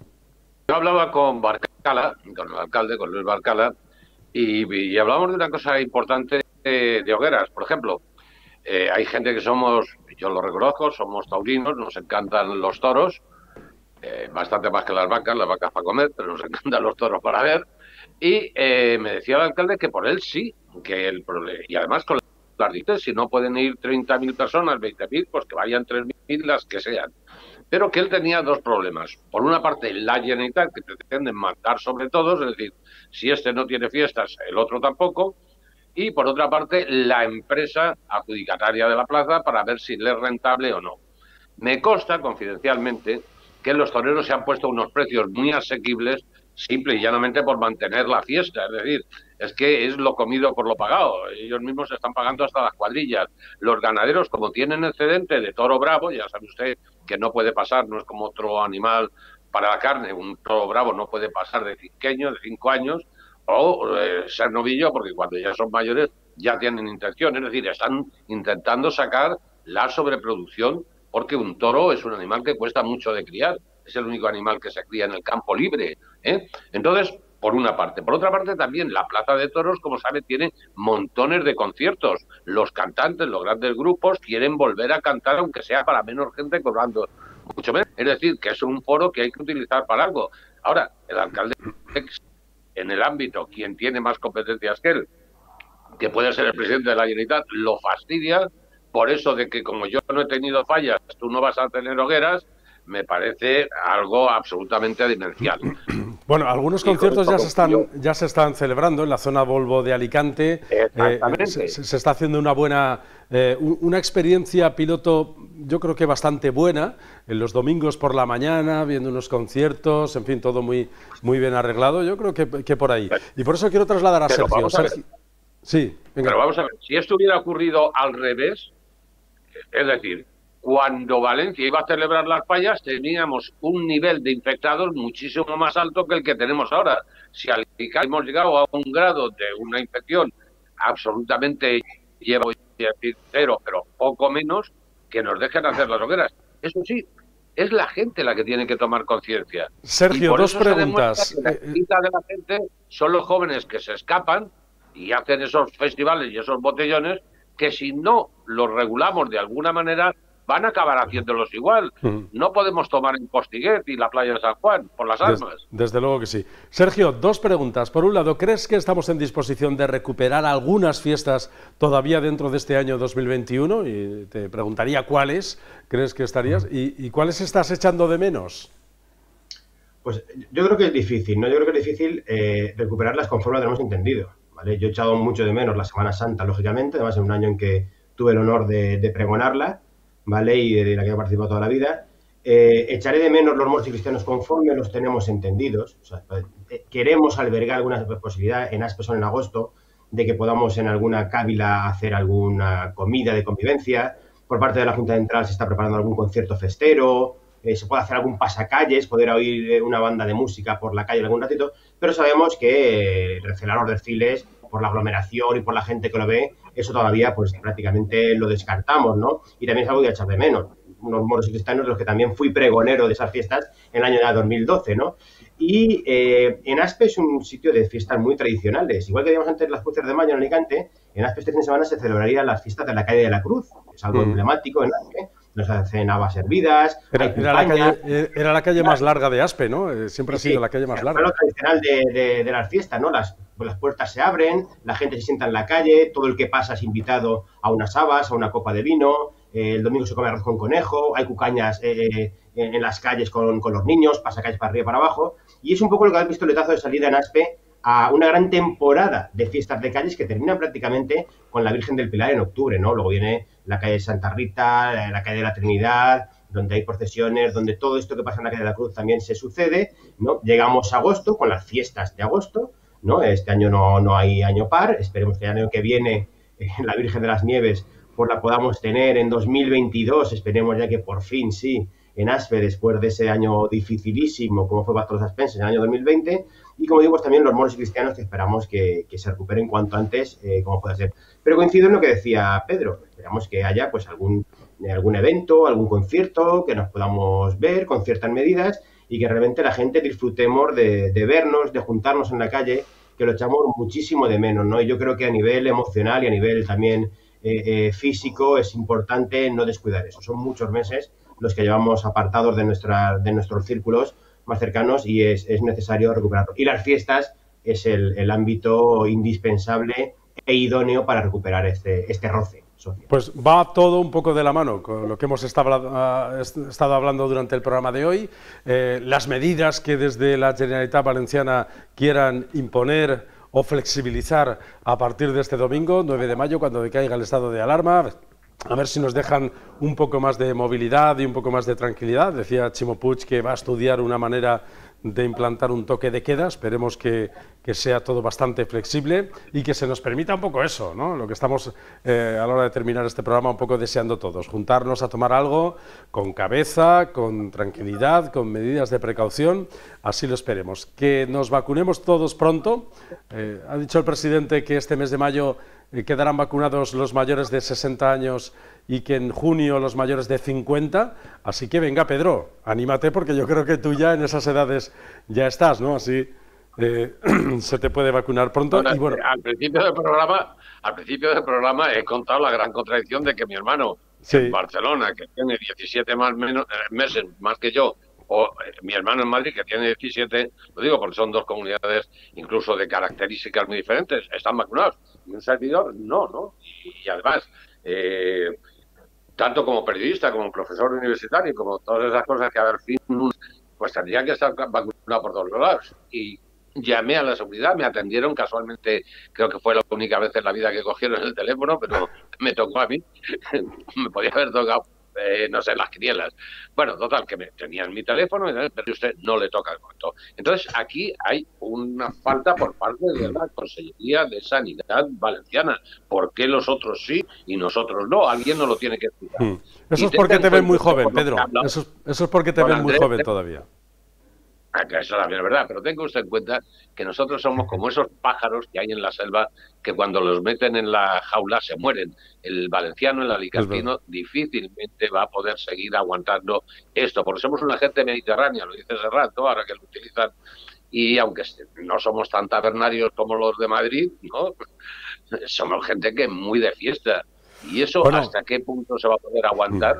Yo hablaba con Barcala, con el alcalde, con Luis Barcala, y, y hablábamos de una cosa importante de, de hogueras. Por ejemplo, eh, hay gente que somos, yo lo reconozco, somos taurinos, nos encantan los toros, eh, bastante más que las vacas, las vacas para comer, pero nos encantan los toros para ver. Y eh, me decía el alcalde que por él sí, que el problema, y además con las dices, si no pueden ir treinta mil personas, veinte mil, pues que vayan tres mil, las que sean. Pero que él tenía dos problemas. Por una parte, la Generalitat, que pretenden mandar sobre todos, es decir, si este no tiene fiestas, el otro tampoco. Y por otra parte, la empresa adjudicataria de la plaza para ver si le es rentable o no. Me consta, confidencialmente, que los toreros se han puesto unos precios muy asequibles simple y llanamente por mantener la fiesta. Es decir, es que es lo comido por lo pagado. Ellos mismos se están pagando hasta las cuadrillas. Los ganaderos, como tienen excedente de toro bravo, ya sabe usted que no puede pasar, no es como otro animal para la carne, un toro bravo no puede pasar de cinqueño, de cinco años, o eh, ser novillo, porque cuando ya son mayores ya tienen intención. Es decir, están intentando sacar la sobreproducción, porque un toro es un animal que cuesta mucho de criar. Es el único animal que se cría en el campo libre, ¿eh? Entonces, por una parte. Por otra parte, también la Plaza de Toros, como sabe, tiene montones de conciertos. Los cantantes, los grandes grupos, quieren volver a cantar, aunque sea para menos gente, cobrando mucho menos. Es decir, que es un foro que hay que utilizar para algo. Ahora, el alcalde, en el ámbito, quien tiene más competencias que él, que puede ser el presidente de la Generalitat, lo fastidia por eso de que como yo no he tenido fallas, tú no vas a tener hogueras. Me parece algo absolutamente demencial. Bueno, algunos conciertos ya se están ya se están celebrando en la zona Volvo de Alicante. Exactamente. Eh, se, se está haciendo una buena eh, una experiencia piloto, yo creo que bastante buena, en los domingos por la mañana, viendo unos conciertos, en fin, todo muy muy bien arreglado. Yo creo que, que por ahí. Y por eso quiero trasladar a Pero Sergio. Vamos a ver. Sergio. Sí, venga. Pero vamos a ver, si esto hubiera ocurrido al revés, es decir, cuando Valencia iba a celebrar las fallas, teníamos un nivel de infectados muchísimo más alto que el que tenemos ahora. Si al hemos llegado a un grado de una infección absolutamente, llevo a decir cero, pero poco menos, que nos dejen hacer las hogueras. Eso sí, es la gente la que tiene que tomar conciencia. Sergio, dos preguntas. La mitad de la gente son los jóvenes que se escapan y hacen esos festivales y esos botellones que si no los regulamos de alguna manera van a acabar haciéndolos igual. Mm. No podemos tomar en Postiguet y la playa de San Juan por las armas. Des, desde luego que sí. Sergio, dos preguntas. Por un lado, ¿crees que estamos en disposición de recuperar algunas fiestas todavía dentro de este año dos mil veintiuno? Y te preguntaría cuáles crees que estarías y, y cuáles estás echando de menos. Pues yo creo que es difícil, ¿no? Yo creo que es difícil eh, recuperarlas conforme lo tenemos entendido, ¿vale? Yo he echado mucho de menos la Semana Santa, lógicamente, además en un año en que tuve el honor de, de pregonarla, ¿vale? Y de la que he participado toda la vida. Eh, echaré de menos los moros y cristianos conforme los tenemos entendidos. O sea, eh, queremos albergar alguna posibilidad en Aspeson en agosto de que podamos en alguna cávila hacer alguna comida de convivencia. Por parte de la Junta Central se está preparando algún concierto festero, eh, se puede hacer algún pasacalles, poder oír una banda de música por la calle algún ratito, pero sabemos que eh, recelar los desfiles por la aglomeración y por la gente que lo ve, eso todavía pues prácticamente lo descartamos, ¿no? Y también es algo de echar de menos. unos moros y cristianos, de los que también fui pregonero de esas fiestas en el año dos mil doce, ¿no? Y eh, en Aspe es un sitio de fiestas muy tradicionales. Igual que digamos antes las cruces de mayo en Alicante, en Aspe este fin de semana se celebrarían las fiestas de la calle de la Cruz. Es algo mm. emblemático en Aspe. Nos hacen habas hervidas. Era, era, la calle, era la calle más larga de Aspe, ¿no? Siempre ha sido sí, la calle más larga. Es lo tradicional de, de, de las fiestas, ¿no? Las, pues las puertas se abren, la gente se sienta en la calle, todo el que pasa es invitado a unas habas, a una copa de vino. Eh, el domingo se come arroz con conejo, hay cucañas eh, en, en las calles con, con los niños, pasacalles para arriba y para abajo. Y es un poco lo que da el pistoletazo de salida en Aspe a una gran temporada de fiestas de calles que terminan prácticamente con la Virgen del Pilar en octubre, ¿no? Luego viene la calle de Santa Rita, la calle de la Trinidad, donde hay procesiones, donde todo esto que pasa en la calle de la Cruz también se sucede, ¿no? Llegamos a agosto con las fiestas de agosto, ¿no? Este año no, no hay año par, esperemos que el año que viene eh, la Virgen de las Nieves pues la podamos tener en dos mil veintidós, esperemos ya que por fin sí, en Aspe, después de ese año dificilísimo, como fue para todos los aspenses en el año dos mil veinte, y como digo, pues también los moros y cristianos que esperamos que, que se recuperen cuanto antes, eh, como puede ser. Pero coincido en lo que decía Pedro, esperamos que haya pues algún, algún evento, algún concierto, que nos podamos ver con ciertas medidas y que realmente la gente disfrutemos de, de vernos, de juntarnos en la calle, que lo echamos muchísimo de menos, ¿no? Y yo creo que a nivel emocional y a nivel también eh, eh, físico es importante no descuidar eso. Son muchos meses los que llevamos apartados de, nuestra, de nuestros círculos más cercanos y es, es necesario recuperarlo. Y las fiestas es el, el ámbito indispensable e idóneo para recuperar este, este roce social. Pues va todo un poco de la mano con lo que hemos estado, uh, estado hablando durante el programa de hoy. Eh, las medidas que desde la Generalitat Valenciana quieran imponer o flexibilizar a partir de este domingo, nueve de mayo, cuando decaiga el estado de alarma. A ver si nos dejan un poco más de movilidad y un poco más de tranquilidad. Decía Ximo Puig que va a estudiar una manera de implantar un toque de queda. Esperemos que, que sea todo bastante flexible y que se nos permita un poco eso, ¿no? Lo que estamos eh, a la hora de terminar este programa un poco deseando todos. Juntarnos a tomar algo con cabeza, con tranquilidad, con medidas de precaución. Así lo esperemos. Que nos vacunemos todos pronto. Eh, ha dicho el presidente que este mes de mayo quedarán vacunados los mayores de sesenta años y que en junio los mayores de cincuenta, así que venga Pedro, anímate porque yo creo que tú ya en esas edades ya estás, ¿no? Así eh, se te puede vacunar pronto. Bueno, y bueno, al principio del programa, al principio del programa he contado la gran contradicción de que mi hermano sí. en Barcelona, que tiene diecisiete más menos, eh, meses más que yo, o eh, mi hermano en Madrid, que tiene diecisiete, lo digo porque son dos comunidades incluso de características muy diferentes, están vacunados. Y un servidor, no, ¿no? Y, y además, eh, tanto como periodista, como profesor universitario, como todas esas cosas que al fin, pues tendría que estar vacunado por todos los lados. Y llamé a la seguridad, me atendieron casualmente, creo que fue la única vez en la vida que cogieron el teléfono, pero me tocó a mí, me podía haber tocado. Eh, no sé, las quinielas. Bueno, total, que me tenían mi teléfono, pero usted no le toca el cuento. Entonces, aquí hay una falta por parte de la Consellería de Sanidad Valenciana. ¿Por qué los otros sí y nosotros no? Alguien no lo tiene que explicar. Hmm. Eso es porque te ven muy joven, Pedro. Eso es, eso es porque te ven muy joven todavía. Eso también es verdad, pero tenga usted en cuenta que nosotros somos como esos pájaros que hay en la selva que cuando los meten en la jaula se mueren. El valenciano, el alicantino, difícilmente va a poder seguir aguantando esto, porque somos una gente mediterránea, lo dice Serrat, ¿no? Ahora que lo utilizan, y aunque no somos tan tabernarios como los de Madrid, ¿no? Somos gente que es muy de fiesta, y eso bueno, ¿hasta qué punto se va a poder aguantar?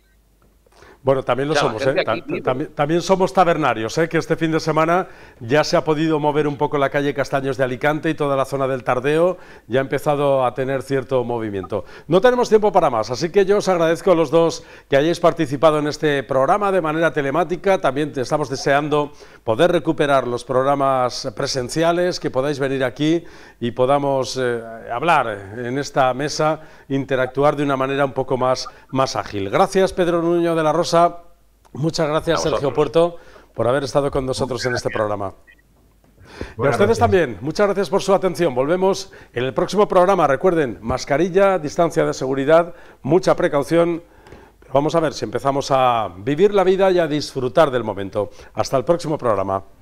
Bueno, también lo somos, ¿eh? Aquí, también, también somos tabernarios, ¿eh? Que este fin de semana ya se ha podido mover un poco la calle Castaños de Alicante y toda la zona del Tardeo ya ha empezado a tener cierto movimiento. No tenemos tiempo para más, así que yo os agradezco a los dos que hayáis participado en este programa de manera telemática. También estamos deseando poder recuperar los programas presenciales, que podáis venir aquí y podamos eh, hablar en esta mesa, interactuar de una manera un poco más, más ágil. Gracias, Pedro Nuño de la Rosa. Muchas gracias, Sergio Puerto, por haber estado con nosotros en este programa. Y a ustedes también, muchas gracias por su atención. Volvemos en el próximo programa. Recuerden, mascarilla, distancia de seguridad, mucha precaución. Vamos a ver si empezamos a vivir la vida y a disfrutar del momento. Hasta el próximo programa.